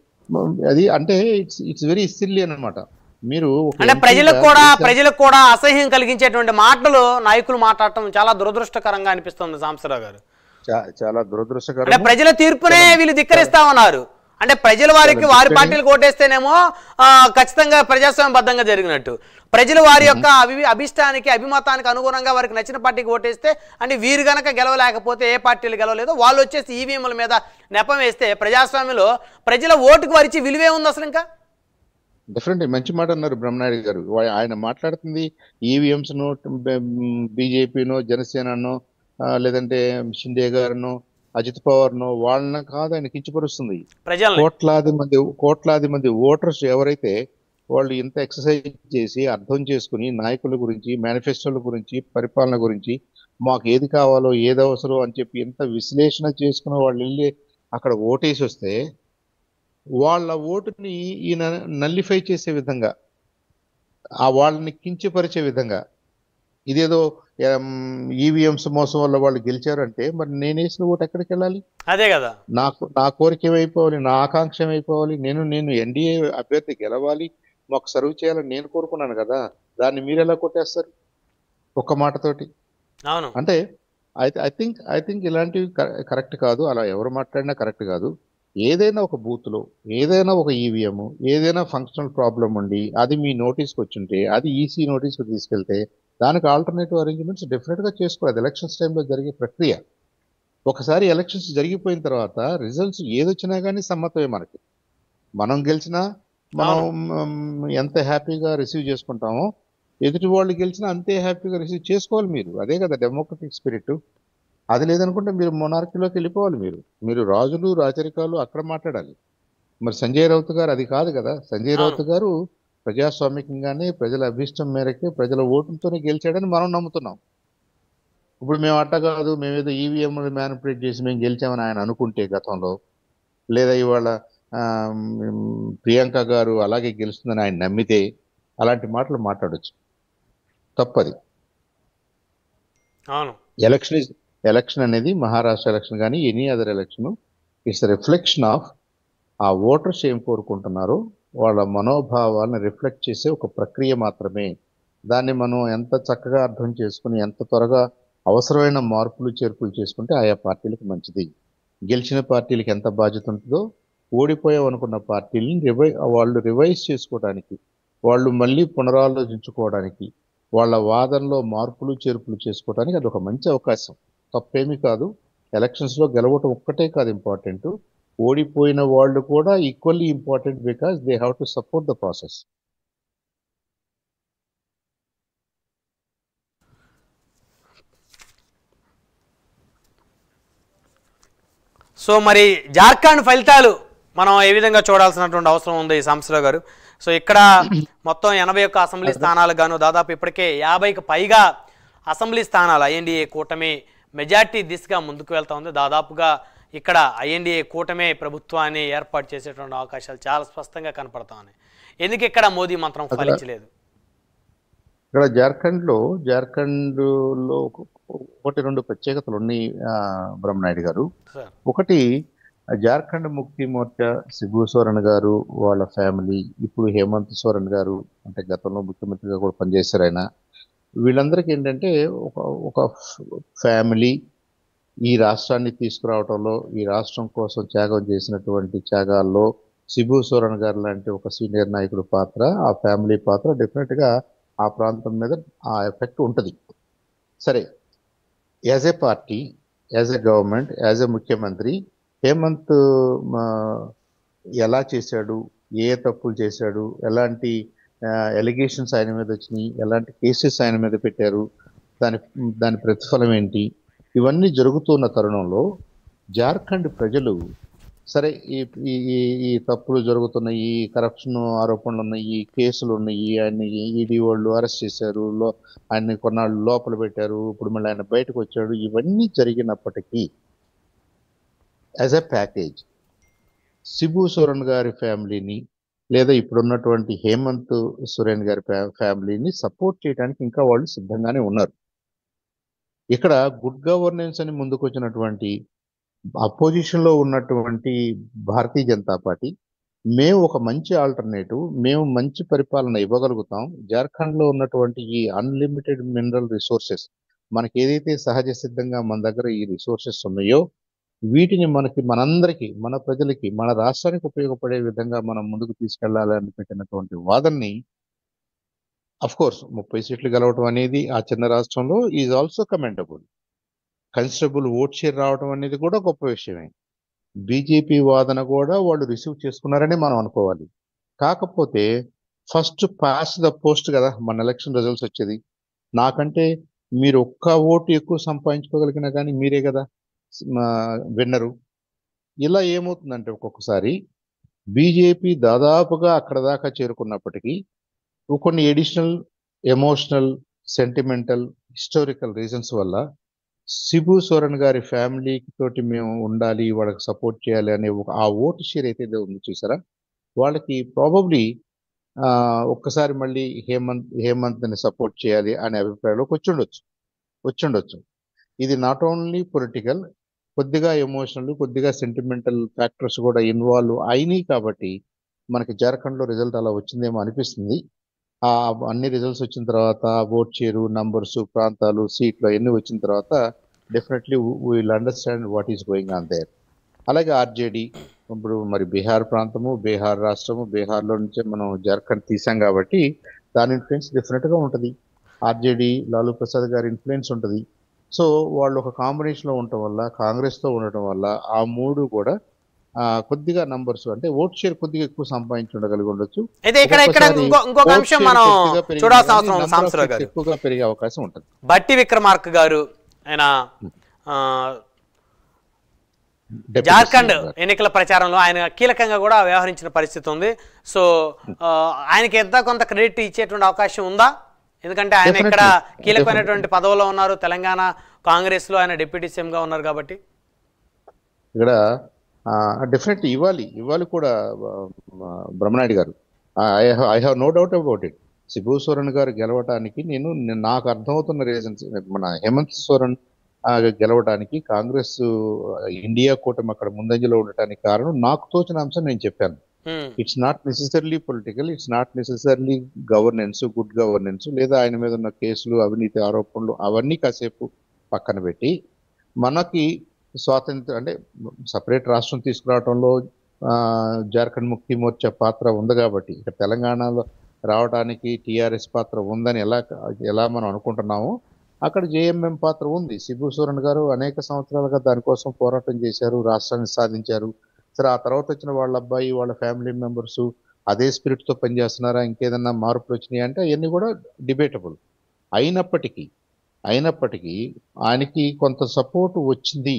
అది అంటే ఇట్స్ వెరీ సిల్లీ అన్నమాట. మీరు అంటే ప్రజలకు కూడా అసహ్యం కలిగించేటువంటి మాటలు నాయకులు మాట్లాడటం చాలా దురదృష్టకరంగా అనిపిస్తుంది సాంబశివరావు గారు. చాలా దురదృష్టకరం. అంటే ప్రజల తీర్పునే వీళ్ళు ధిక్కరిస్తా ఉన్నారు. అంటే ప్రజల వారి పార్టీలు ఓటేస్తేనేమో ఖచ్చితంగా ప్రజాస్వామ్యబద్ధంగా జరిగినట్టు, ప్రజలు వారి యొక్క అభిష్టానికి, అభిమతానికి అనుగుణంగా వారికి నచ్చిన పార్టీకి ఓటేస్తే, అంటే వీరు గనక గెలవలేకపోతే, ఏ పార్టీలు గెలవలేదో వాళ్ళు వచ్చేసి ఈవీఎంల మీద నెపం వేస్తే, ప్రజాస్వామ్యంలో ప్రజల ఓటుకు వారిచ్చి విలువే ఉంది అసలు? ఇంకా డెఫినెట్లీ మంచి మాట అన్నారు బ్రహ్మనాయుడు గారు. ఆయన మాట్లాడుతుంది ఈవీఎంస్ను, బీజేపీనో, జనసేననో, లేదంటే షిండే గారినో, అజిత్ పవార్నో, వాళ్ళని కాదు ఆయన కించపరుస్తుంది. కోట్లాది మంది ఓటర్స్ ఎవరైతే వాళ్ళు ఇంత ఎక్సర్సైజ్ చేసి, అర్థం చేసుకుని, నాయకుల గురించి, మేనిఫెస్టోల గురించి, పరిపాలన గురించి, మాకు ఏది కావాలో, ఏది అవసరం అని చెప్పి ఎంత విశ్లేషణ చేసుకుని వాళ్ళు వెళ్ళి అక్కడ ఓటేసి వస్తే, వాళ్ళ ఓటుని ఈయన నల్లిఫై చేసే విధంగా, ఆ వాళ్ళని కించపరిచే విధంగా, ఇదేదో ఈవీఎంస్ మోసం వల్ల వాళ్ళు గెలిచారంటే మరి నేను వేసిన ఓటు ఎక్కడికి వెళ్ళాలి? అదే కదా. నా కోరిక ఏమైపోవాలి, నా ఆకాంక్ష ఏమైపోవాలి? నేను ఎన్డీఏ అభ్యర్థి గెలవాలి, మాకు సర్వ్ చేయాలని నేను కోరుకున్నాను కదా, దాన్ని మీరు ఎలా కొట్టేస్తారు ఒక్క మాటతోటి? అవును. అంటే ఐ థింక్ ఇలాంటివి కరెక్ట్ కాదు. అలా ఎవరు మాట్లాడినా కరెక్ట్ కాదు. ఏదైనా ఒక బూత్లో, ఏదైనా ఒక ఈవీఎం, ఏదైనా ఫంక్షనల్ ప్రాబ్లం ఉండి అది మీ నోటీస్కి వచ్చింటే, అది ఈసీ నోటీస్కి తీసుకెళ్తే దానికి ఆల్టర్నేటివ్ అరేంజ్మెంట్స్ డెఫినెట్గా చేసుకోవాలి. ఎలక్షన్స్ టైంలో జరిగే ప్రక్రియ. ఒకసారి ఎలక్షన్స్ జరిగిపోయిన తర్వాత రిజల్ట్స్ ఏదొచ్చినా కానీ సమ్మతమే మనకి. మనం గెలిచినా మనం అవును. ఎంత హ్యాపీగా రిసీవ్ చేసుకుంటామో, ఎదుటి వాళ్ళు గెలిచినా అంతే హ్యాపీగా రిసీవ్ చేసుకోవాలి మీరు. అదే కదా డెమోక్రటిక్ స్పిరిట్. అది లేదనుకుంటే మీరు మొనార్కీలోకి వెళ్ళిపోవాలి. మీరు రాజులు రాచరికాలు అక్కడ మాట్లాడాలి. మరి సంజయ్ రౌత్ గారు అది కాదు కదా. సంజయ్ అవును. రౌత్ గారు ప్రజాస్వామికంగానే ప్రజల అభిష్టం మేరకే ప్రజల ఓటుతోనే గెలిచాడని మనం నమ్ముతున్నాం. ఇప్పుడు మేము అట్ట కాదు, మేమేదో ఈవీఎం మ్యానిపులేట్ చేసి మేము గెలిచామని ఆయన అనుకుంటే గతంలో, లేదా ఇవాళ ప్రియాంక గారు అలాగే గెలుస్తుందని ఆయన నమ్మితే అలాంటి మాటలు మాట్లాడొచ్చు. తప్పది. అవును. ఎలక్షన్ అనేది మహారాష్ట్ర ఎలక్షన్ కానీ any other election, it's reflection of ఆ ఓటర్స్ ఏం కోరుకుంటున్నారో వాళ్ళ మనోభావాలను రిఫ్లెక్ట్ చేసే ఒక ప్రక్రియ మాత్రమే. దాన్ని మనం ఎంత చక్కగా అర్థం చేసుకుని ఎంత త్వరగా అవసరమైన మార్పులు చేర్పులు చేసుకుంటే ఆయా పార్టీలకు మంచిది. గెలిచిన పార్టీలకు ఎంత బాధ్యత ఉంటుందో ఓడిపోయామనుకున్న పార్టీలని వాళ్ళు రివైజ్ చేసుకోవడానికి, వాళ్ళు మళ్ళీ పునరాలోచించుకోవడానికి, వాళ్ళ వాదనలో మార్పులు చేర్పులు చేసుకోవడానికి అది ఒక మంచి అవకాశం. తప్పేమీ కాదు. ఎలక్షన్స్లో గెలవటం ఒక్కటే కాదు ఇంపార్టెంట్, ఓడిపోయిన వాళ్ళు కూడా equally important because they have to support the process. So మరి జార్ఖండ్ ఫలితాలు మనం ఏ విధంగా చూడాల్సినటువంటి అవసరం ఉంది సాంబశివరావు గారు? సో ఇక్కడ మొత్తం 81 అసెంబ్లీ స్థానాలకు గాను దాదాపు ఇప్పటికే 50కి పైగా అసెంబ్లీ స్థానాలు ఐఎన్డీఏ కూటమి మెజార్టీ దిశగా ముందుకు వెళ్తా ఉంది. దాదాపుగా ఇక్కడ ఐఎన్డీఏ కూటమే ప్రభుత్వాన్ని ఏర్పాటు చేసేటువంటి అవకాశాలు చాలా స్పష్టంగా కనపడతా ఉన్నాయి. ఎందుకు ఇక్కడ మోదీ మంత్రం ఫలించలేదు? ఇక్కడ జార్ఖండ్లో ఒకటి రెండు ప్రత్యేకతలు ఉన్నాయి బ్రహ్మనాయుడు గారు. సార్, ఒకటి, జార్ఖండ్ ముక్తి మోర్చా శిబు సోరెన్ గారు వాళ్ళ ఫ్యామిలీ, ఇప్పుడు హేమంత్ సోరెన్ గారు అంటే గతంలో ముఖ్యమంత్రిగా కూడా పనిచేశారు ఆయన, వీళ్ళందరికీ ఏంటంటే ఒక ఒక ఫ్యామిలీ ఈ రాష్ట్రాన్ని తీసుకురావడంలో, ఈ రాష్ట్రం కోసం త్యాగం చేసినటువంటి త్యాగాల్లో శిబు సోరెన్ గారు లాంటి ఒక సీనియర్ నాయకుడి పాత్ర, ఆ ఫ్యామిలీ పాత్ర డెఫినెట్గా ఆ ప్రాంతం మీద ఆ ఎఫెక్ట్ ఉంటుంది. సరే, as a party, as a government, as a ముఖ్యమంత్రి హేమంత్ ఎలా చేశాడు, ఏ తప్పులు చేశాడు, ఎలాంటి ఎలిగేషన్స్ ఆయన మీద వచ్చినాయి, ఎలాంటి కేసెస్ ఆయన మీద పెట్టారు, దాని ప్రతిఫలం ఏంటి, ఇవన్నీ జరుగుతున్న తరుణంలో జార్ఖండ్ ప్రజలు సరే ఈ తప్పులు జరుగుతున్నాయి, ఈ కరప్షన్ ఆరోపణలు ఉన్నాయి, ఈ కేసులు ఉన్నాయి, ఆయన ఈడీ వాళ్ళు అరెస్ట్ చేశారు, ఆయన్ని కొన్నాళ్ళు లోపల పెట్టారు, ఇప్పుడు మళ్ళీ ఆయన బయటకు వచ్చాడు, ఇవన్నీ జరిగినప్పటికీ as a package Shibu Soren గారి ఫ్యామిలీని లేదా ఇప్పుడున్నటువంటి హేమంత్ సోరెన్ గారి ఫ్యామిలీని సపోర్ట్ చేయడానికి ఇంకా వాళ్ళు సిద్ధంగానే ఉన్నారు. ఇక్కడ గుడ్ గవర్నెన్స్ అని ముందుకు వచ్చినటువంటి అపోజిషన్లో ఉన్నటువంటి భారతీయ జనతా పార్టీ, మేము ఒక మంచి ఆల్టర్నేటివ్, మేము మంచి పరిపాలన ఇవ్వగలుగుతాం, జార్ఖండ్లో ఉన్నటువంటి ఈ అన్లిమిటెడ్ మినరల్ రిసోర్సెస్, మనకి ఏదైతే సహజ సిద్ధంగా మన దగ్గర ఈ రిసోర్సెస్ ఉన్నాయో వీటిని మనందరికీ, మన ప్రజలకి, మన రాష్ట్రానికి ఉపయోగపడే విధంగా మనం ముందుకు తీసుకెళ్లాలని పెట్టినటువంటి వాదనని, అఫ్ కోర్స్ 30 సీట్లు గెలవడం అనేది ఆ చిన్న రాష్ట్రంలో is also commendable. Considerable vote share రావడం అనేది కూడా గొప్ప విషయమే. బీజేపీ వాదన కూడా వాళ్ళు రిసీవ్ చేసుకున్నారని మనం అనుకోవాలి. కాకపోతే ఫస్ట్ పాస్ ద పోస్ట్ కదా మన ఎలక్షన్ రిజల్ట్స్ వచ్చేది. నాకంటే మీరు ఒక్క ఓటు ఎక్కువ సంపాదించుకోగలిగినా కానీ మీరే కదా విన్నరు. ఇలా ఏమవుతుందంటే ఒక్కొక్కసారి బీజేపీ దాదాపుగా అక్కడ దాకా చేరుకున్నప్పటికీ కొన్ని additional emotional, sentimental, historical reasons వల్ల శిబు సోరెన్ గారి ఫ్యామిలీ తోటి మేము ఉండాలి, వాళ్ళకి సపోర్ట్ చేయాలి అనే ఆ ఓటు షేర్ అయితే ఉంది చూసారా, వాళ్ళకి ప్రాబబ్లీ ఒక్కసారి మళ్ళీ హేమంత్ని సపోర్ట్ చేయాలి అనే అభిప్రాయంలోకి వచ్చుండొచ్చు. ఇది నాట్ ఓన్లీ పొలిటికల్, కొద్దిగా ఎమోషనల్, కొద్దిగా సెంటిమెంటల్ ఫ్యాక్టర్స్ కూడా ఇన్వాల్వ్ అయినాయి కాబట్టి మనకి జార్ఖండ్లో రిజల్ట్ అలా వచ్చిందేమో అనిపిస్తుంది. ఆ అన్ని రిజల్ట్స్ వచ్చిన తర్వాత ఓట్ షేరు, నంబర్స్, ప్రాంతాలు, సీట్లు అవన్నీ వచ్చిన తర్వాత definitely will understand what is going on there. అలాగే ఆర్జేడీ ఇప్పుడు మరి బీహార్ ప్రాంతము, బీహార్ రాష్ట్రము, బీహార్లో నుంచే మనం జార్ఖండ్ తీసాం కాబట్టి దాని ఇన్ఫ్లుయెన్స్ డెఫినెట్గా ఉంటుంది. ఆర్జేడీ లాలూ ప్రసాద్ గారి ఇన్ఫ్లుయెన్స్ ఉంటుంది. సో వాళ్ళు ఒక కాంబినేషన్లో ఉండటం వల్ల, కాంగ్రెస్తో ఉండటం వల్ల ఆ మూడు కూడా కొద్దిగా నంబర్స్ అంటే ఓట్ షేర్ కొద్దిగా ఎక్కువ సంపాదించి ఉండగలిగి ఉండొచ్చు. అయితే ఇక్కడ ఇంకొక అంశం మనం చూడాల్సిన అవసరం ఉంది సాంబశివరావు గారు. ఎక్కువగా పెరిగే అవకాశం ఉంటుంది. బట్టి విక్రమార్క గారు ఆయన జార్ఖండ్ ఎన్నికల ప్రచారంలో ఆయన కీలకంగా కూడా వ్యవహరించిన పరిస్థితి ఉంది. సో ఆయనకి ఎంత కొంత క్రెడిట్ ఇచ్చేటువంటి అవకాశం ఉందా? ఎందుకంటే ఆయన ఇక్కడ కీలకమైనటువంటి పదవిలో ఉన్నారు, తెలంగాణ కాంగ్రెస్ లో ఆయన డిప్యూటీ సీఎం గా ఉన్నారు కాబట్టి ఇక్కడ డెఫినెట్లీ ఇవ్వాలి కూడా బ్రహ్మనాయుడు గారు. I have no doubt about it. Shibu Soren గారు గెలవటానికి నాకు అర్థమవుతున్న రీజన్స్, మన హేమంత్ సోరెన్ గెలవడానికి కాంగ్రెస్ ఇండియా కూటమి అక్కడ ముందంజలో ఉండటానికి కారణం నాకు తోచిన అంశం నేను చెప్పాను. It's not necessarily political, it's not necessarily governance, good governance, లేదా ఆయన మీద ఉన్న కేసులు, అవినీతి ఆరోపణలు అవన్నీ కాసేపు పక్కన పెట్టి మనకి స్వాతంత్రం అంటే సపరేట్ రాష్ట్రం తీసుకురావడంలో జార్ఖండ్ ముక్తి మోర్చా పాత్ర ఉంది కాబట్టి ఇక్కడ తెలంగాణలో రావడానికి టీఆర్ఎస్ పాత్ర ఉందని ఎలా మనం అనుకుంటున్నామో అక్కడ జేఎంఎం పాత్ర ఉంది. శిబు సోరెన్ గారు అనేక సంవత్సరాలుగా దానికోసం పోరాటం చేశారు, రాష్ట్రాన్ని సాధించారు. సరే ఆ తర్వాత వచ్చిన వాళ్ళ అబ్బాయి, వాళ్ళ ఫ్యామిలీ మెంబర్స్ అదే స్పిరిట్తో పనిచేస్తున్నారా, ఇంకేదన్నా మార్పులు వచ్చినాయి అంటే అవన్నీ కూడా డిబేటబుల్. అయినప్పటికీ ఆయనకి కొంత సపోర్ట్ వచ్చింది.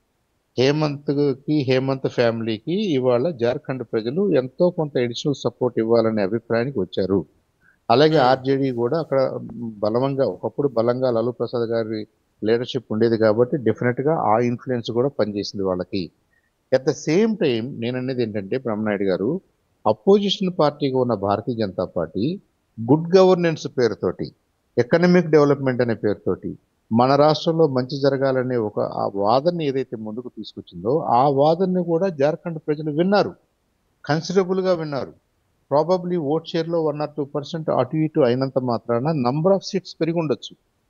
హేమంత్ ఫ్యామిలీకి ఇవాళ జార్ఖండ్ ప్రజలు ఎంతో కొంత అడిషనల్ సపోర్ట్ ఇవ్వాలనే అభిప్రాయానికి వచ్చారు. అలాగే ఆర్జేడీ కూడా అక్కడ ఒకప్పుడు బలంగా లాలూ ప్రసాద్ గారి లీడర్షిప్ ఉండేది కాబట్టి డెఫినెట్గా ఆ ఇన్ఫ్లుయెన్స్ కూడా పనిచేసింది వాళ్ళకి. అట్ ద సేమ్ టైం నేను అనేది ఏంటంటే బ్రహ్మనాయుడు గారు, అపోజిషన్ పార్టీగా ఉన్న Bharatiya Janata party good governance పేరుతోటి, ఎకనామిక్ డెవలప్మెంట్ అనే పేరుతోటి మన రాష్ట్రంలో మంచి జరగాలనే ఆ వాదనని ఏదైతే ముందుకు తీసుకొచ్చిందో ఆ వాదనని కూడా జార్ఖండ్ ప్రజలు విన్నారు, కన్సిడరబుల్గా విన్నారు. ప్రాబబ్లీ ఓట్ షేర్లో 1 or 2% అటు ఇటు అయినంత మాత్రాన నంబర్ ఆఫ్ సీట్స్ పెరిగి ఉండొచ్చు.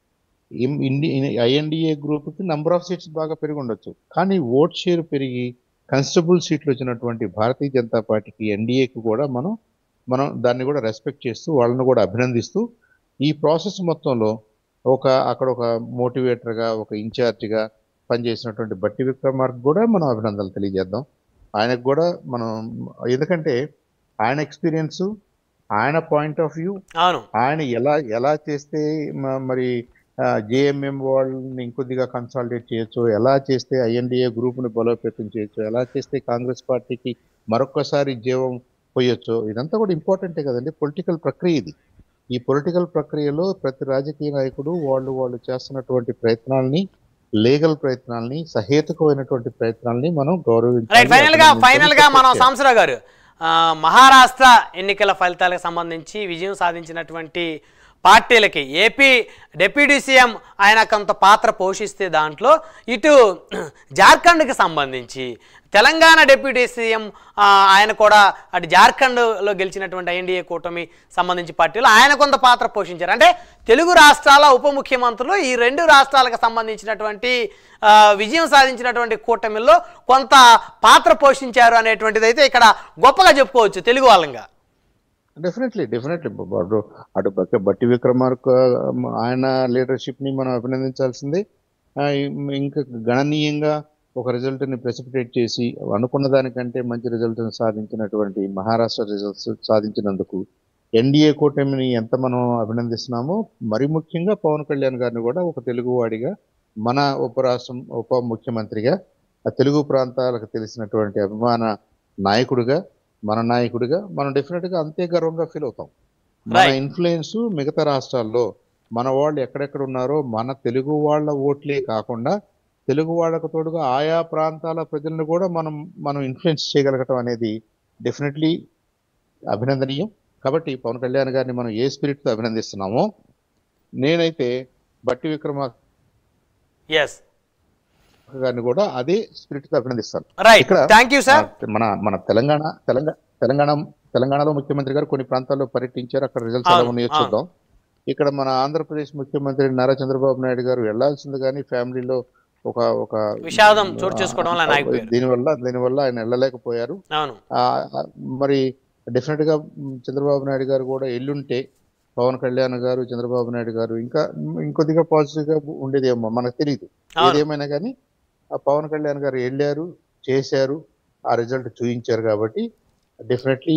ఐఎన్డిఏ గ్రూప్కి నంబర్ ఆఫ్ సీట్స్ బాగా పెరిగి ఉండొచ్చు. కానీ ఓట్ షేర్ పెరిగి కన్స్టబుల్ సీట్లు వచ్చినటువంటి భారతీయ జనతా పార్టీకి, ఎన్డీఏకి కూడా మనం దాన్ని కూడా రెస్పెక్ట్ చేస్తూ వాళ్ళని కూడా అభినందిస్తూ ఈ ప్రాసెస్ మొత్తంలో అక్కడ ఒక మోటివేటర్గా, ఒక ఇన్ఛార్జిగా పనిచేసినటువంటి బట్టి విక్రమార్క కూడా మనం అభినందనలు తెలియజేద్దాం. ఆయనకు కూడా మనం, ఎందుకంటే ఆయన ఎక్స్పీరియన్స్, ఆయన పాయింట్ ఆఫ్ వ్యూ, ఆయన ఎలా చేస్తే మరి జేఎంఎం వాళ్ళని ఇంకొద్దిగా కన్సాలిడేట్ చేయొచ్చు, ఎలా చేస్తే ఐఎన్డిఏ గ్రూప్ని బలోపేతం చేయొచ్చు, ఎలా చేస్తే కాంగ్రెస్ పార్టీకి మరొకసారి జీవం పోయొచ్చు, ఇదంతా కూడా ఇంపార్టెంటే కదండి. పొలిటికల్ ప్రక్రియ ఇది. ఈ పొలిటికల్ ప్రక్రియలో ప్రతి రాజకీయ నాయకుడు వాళ్ళు చేస్తున్నటువంటి ప్రయత్నాలని, లీగల్ ప్రయత్నాలని, సహేతుకమైనటువంటి ప్రయత్నాలని మనం గౌరవించాలి. ఫైనల్ గా మనం సాంబశివరావు గారు, మహారాష్ట్ర ఎన్నికల ఫలితాలకు సంబంధించి విజయం సాధించినటువంటి పార్టీలకి ఏపీ డిప్యూటీ సీఎం ఆయన కొంత పాత్ర పోషిస్తే దాంట్లో, ఇటు జార్ఖండ్కి సంబంధించి తెలంగాణ డిప్యూటీ సీఎం ఆయన కూడా అటు జార్ఖండ్లో గెలిచినటువంటి ఐఎన్డీఏ కూటమి సంబంధించి పార్టీలు ఆయన కొంత పాత్ర పోషించారు. అంటే తెలుగు రాష్ట్రాల ఉప ముఖ్యమంత్రులు ఈ 2 రాష్ట్రాలకు సంబంధించినటువంటి విజయం సాధించినటువంటి కూటమిలో కొంత పాత్ర పోషించారు అనేటువంటిది అయితే ఇక్కడ గొప్పగా చెప్పుకోవచ్చు తెలుగు వాళ్ళంగా. డెఫినెట్లీ అటు బట్టి విక్రమార్క ఆయన లీడర్షిప్ని మనం అభినందించాల్సిందే. ఇంకా గణనీయంగా ఒక రిజల్ట్ని ప్రెసిపిటేట్ చేసి అనుకున్న దానికంటే మంచి రిజల్ట్ని సాధించినటువంటి మహారాష్ట్ర రిజల్ట్స్ సాధించినందుకు ఎన్డీఏ కూటమిని ఎంత మనం అభినందిస్తున్నామో, మరి ముఖ్యంగా పవన్ కళ్యాణ్ గారిని కూడా ఒక తెలుగువాడిగా, మన ఉప ముఖ్యమంత్రిగా, ఆ తెలుగు ప్రాంతాలకు తెలిసినటువంటి అభిమాన నాయకుడిగా, మన నాయకుడిగా మనం డెఫినెట్గా అంతే గర్వంగా ఫీల్ అవుతాం. మన ఇన్ఫ్లుయెన్స్ మిగతా రాష్ట్రాల్లో మన వాళ్ళు ఎక్కడెక్కడ ఉన్నారో మన తెలుగు వాళ్ళ ఓట్లే కాకుండా తెలుగు వాళ్ళకు తోడుగా ఆయా ప్రాంతాల ప్రజలను కూడా మనం ఇన్ఫ్లుయెన్స్ చేయగలగటం అనేది డెఫినెట్లీ అభినందనీయం. కాబట్టి పవన్ కళ్యాణ్ గారిని మనం ఏ స్పిరిట్తో అభినందిస్తున్నామో, నేనైతే బట్టి విక్రమార్క ఎస్ గారిని కూడా అదే స్పిరిట్తో అభినందిస్తాను. రైట్, ఇక్కడ థ్యాంక్ యూ సార్. మన తెలంగాణలో ముఖ్యమంత్రి గారు కొన్ని ప్రాంతాల్లో పర్యటించారు. అక్కడ రిజల్ట్స్ ఎలా ఉన్నాయో చూద్దాం. ఇక్కడ మన ఆంధ్రప్రదేశ్ ముఖ్యమంత్రి నారా చంద్రబాబు నాయుడు గారు వెళ్లాల్సింది కానీ ఫ్యామిలీలో ఒక విషాదం చోటు చేసుకోవడం వల్ల ఆయన ఆగిపోయారు. దీనివల్ల ఆయన వెళ్ళలేకపోయారు. అవును, మరి డెఫినెట్ గా చంద్రబాబు నాయుడు గారు కూడా ఎల్లుంటే పవన్ కళ్యాణ్ గారు, చంద్రబాబు నాయుడు గారు ఇంకొద్దిగా పాజిటివ్ గా ఉండేదేమో, మనకు తెలియదు. ఏదేమైనా కానీ ఆ పవన్ కళ్యాణ్ గారు వెళ్ళారు, చేశారు, ఆ రిజల్ట్ చూపించారు. కాబట్టి definitely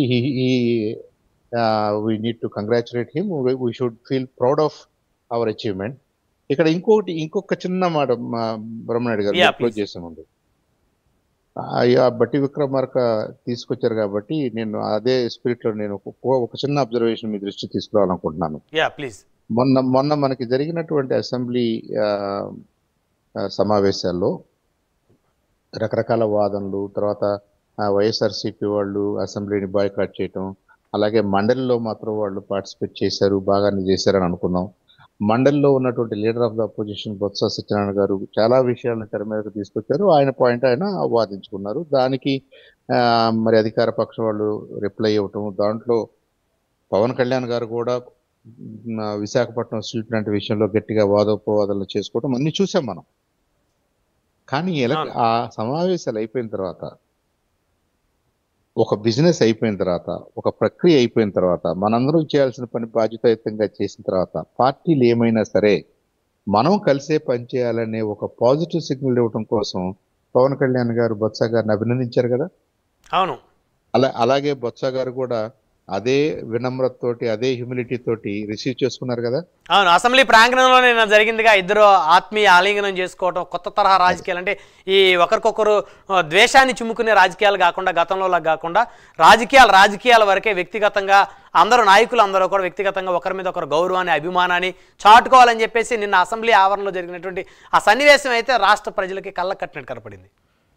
we need to congratulate him. We should feel proud of our achievement. ఇక్కడ ఇంకొక చిన్న మాట బ్రహ్మనాయుడు గారు క్లోజ్ చేసే ముందు, బట్టి విక్రమార్క తీసుకొచ్చారు కాబట్టి నేను అదే స్పిరిట్ లో నేను ఒక చిన్న అబ్జర్వేషన్ మీ దృష్టి తీసుకురావాలనుకుంటున్నాను. మొన్న మనకి జరిగినటువంటి అసెంబ్లీ సమావేశాల్లో రకరకాల వాదనలు, తర్వాత వైఎస్ఆర్సీపీ వాళ్ళు అసెంబ్లీని బాయ్కాట్ చేయటం, అలాగే మండలిలో మాత్రం వాళ్ళు పార్టిసిపేట్ చేశారు, బాగానే చేశారని అనుకున్నాం. మండలిలో ఉన్నటువంటి leader of the opposition Botsa Satyanarayana గారు చాలా విషయాలను తెర మీదకు తీసుకొచ్చారు. ఆయన పాయింట్ ఆయన వాదించుకున్నారు. దానికి మరి అధికార పక్షం వాళ్ళు రిప్లై ఇవ్వటం, దాంట్లో పవన్ కళ్యాణ్ గారు కూడా విశాఖపట్నం స్టీల్ ప్లాంట్ విషయంలో గట్టిగా వాదోపవాదాలు చేసుకోవటం అన్ని చూసాం మనం. కానీ ఆ సమావేశాలు అయిపోయిన తర్వాత, ఒక బిజినెస్ అయిపోయిన తర్వాత, ఒక ప్రక్రియ అయిపోయిన తర్వాత, మనందరం చేయాల్సిన పని బాధ్యతాయుతంగా చేసిన తర్వాత, పార్టీలు ఏమైనా సరే మనం కలిసే పనిచేయాలనే ఒక పాజిటివ్ సిగ్నల్ ఇవ్వడం కోసం పవన్ కళ్యాణ్ గారు బొత్స గారిని అభినందించారు కదా. అవును, అలాగే బొత్స గారు కూడా అదే వినమ్రతతోటి, అదే హ్యూమిలిటీ తోటి రిసీవ్ చేసుకున్నారు కదా. అవును, అసెంబ్లీ ప్రాంగణంలో నేను జరిగిందిగా ఇద్దరు ఆత్మీయ ఆలింగనం చేసుకోవటం, కొత్త తరహా రాజకీయాలు. అంటే ఈ ఒకరికొకరు ద్వేషాన్ని చుమ్ముకునే రాజకీయాలు కాకుండా, గతంలో కాకుండా రాజకీయాల వరకే వ్యక్తిగతంగా అందరూ నాయకులు అందరూ కూడా వ్యక్తిగతంగా ఒకరి మీద ఒకరు గౌరవాన్ని, అభిమానాన్ని చాటుకోవాలని చెప్పేసి నిన్న అసెంబ్లీ ఆవరణలో జరిగినటువంటి ఆ సన్నివేశం అయితే రాష్ట్ర ప్రజలకి కళ్ళకు కట్టినట్టు కనపడింది.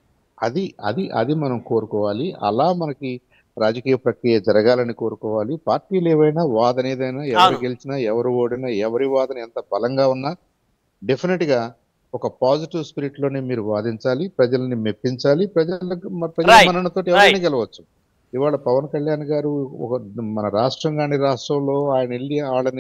అది మనం కోరుకోవాలి. అలా మనకి రాజకీయ ప్రక్రియ జరగాలని కోరుకోవాలి. పార్టీలు ఏవైనా, వాదన ఏదైనా, ఎవరు గెలిచినా ఎవరు ఓడినా, ఎవరి వాదన ఎంత బలంగా ఉన్నా డెఫినెట్ గా ఒక పాజిటివ్ స్పిరిట్ లోనే మీరు వాదించాలి, ప్రజల్ని మెప్పించాలి. ప్రజల మన్ననతో ఎవరైనా గెలవచ్చు. ఇవాళ పవన్ కళ్యాణ్ గారు మన రాష్ట్రం కాని రాష్ట్రంలో ఆయన వెళ్ళి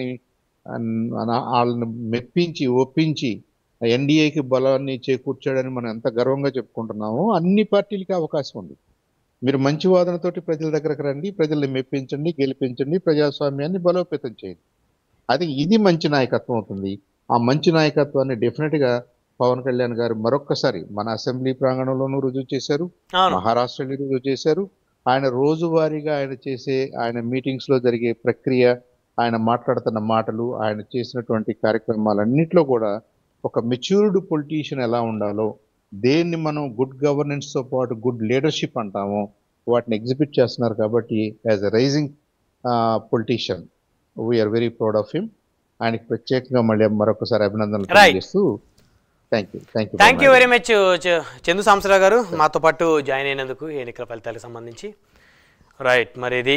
వాళ్ళని మెప్పించి, ఒప్పించి ఎన్డీఏకి బలాన్ని చేకూర్చాడని మనం ఎంత గర్వంగా చెప్పుకుంటున్నామో, అన్ని పార్టీలకి అవకాశం ఉంది. మీరు మంచి వాదనతోటి ప్రజల దగ్గరకు రండి, ప్రజల్ని మెప్పించండి, గెలిపించండి, ప్రజాస్వామ్యాన్ని బలోపేతం చేయండి. ఇది మంచి నాయకత్వం అవుతుంది. ఆ మంచి నాయకత్వాన్ని డెఫినెట్ గా పవన్ కళ్యాణ్ గారు మరొక్కసారి మన అసెంబ్లీ ప్రాంగణంలోనూ రుజువు చేశారు, మహారాష్ట్రలో రుజువు చేశారు. ఆయన రోజువారీగా ఆయన మీటింగ్స్ లో జరిగే ప్రక్రియ, ఆయన మాట్లాడుతున్న మాటలు, ఆయన చేసినటువంటి కార్యక్రమాలన్నింటిలో కూడా ఒక మెచ్యూర్డ్ పొలిటీషియన్ ఎలా ఉండాలో, దేన్ని మనం గుడ్ గవర్నెన్స్ తో పాటు గుడ్ లీడర్షిప్ అంటామో వాటిని ఎగ్జిబిట్ చేస్తున్నారు. కాబట్టి as a rising politician we are very proud of him. ఆయనకి ప్రత్యేకంగా మళ్ళీ మరొకసారి అభినందనలు తెలియజేస్తూ thank you very much Chandu Sambasivarao గారు మాతో పాటు జాయిన్ అయినందుకు ఎన్నికల ఫలితాలకు సంబంధించి. రైట్, మరి ఇది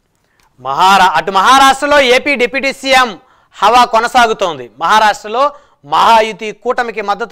అటు మహారాష్ట్రలో ఏపీ డిప్యూటీ సీఎం హవా కొనసాగుతోంది. మహారాష్ట్రలో మహాయుతి కూటమికి మద్దతు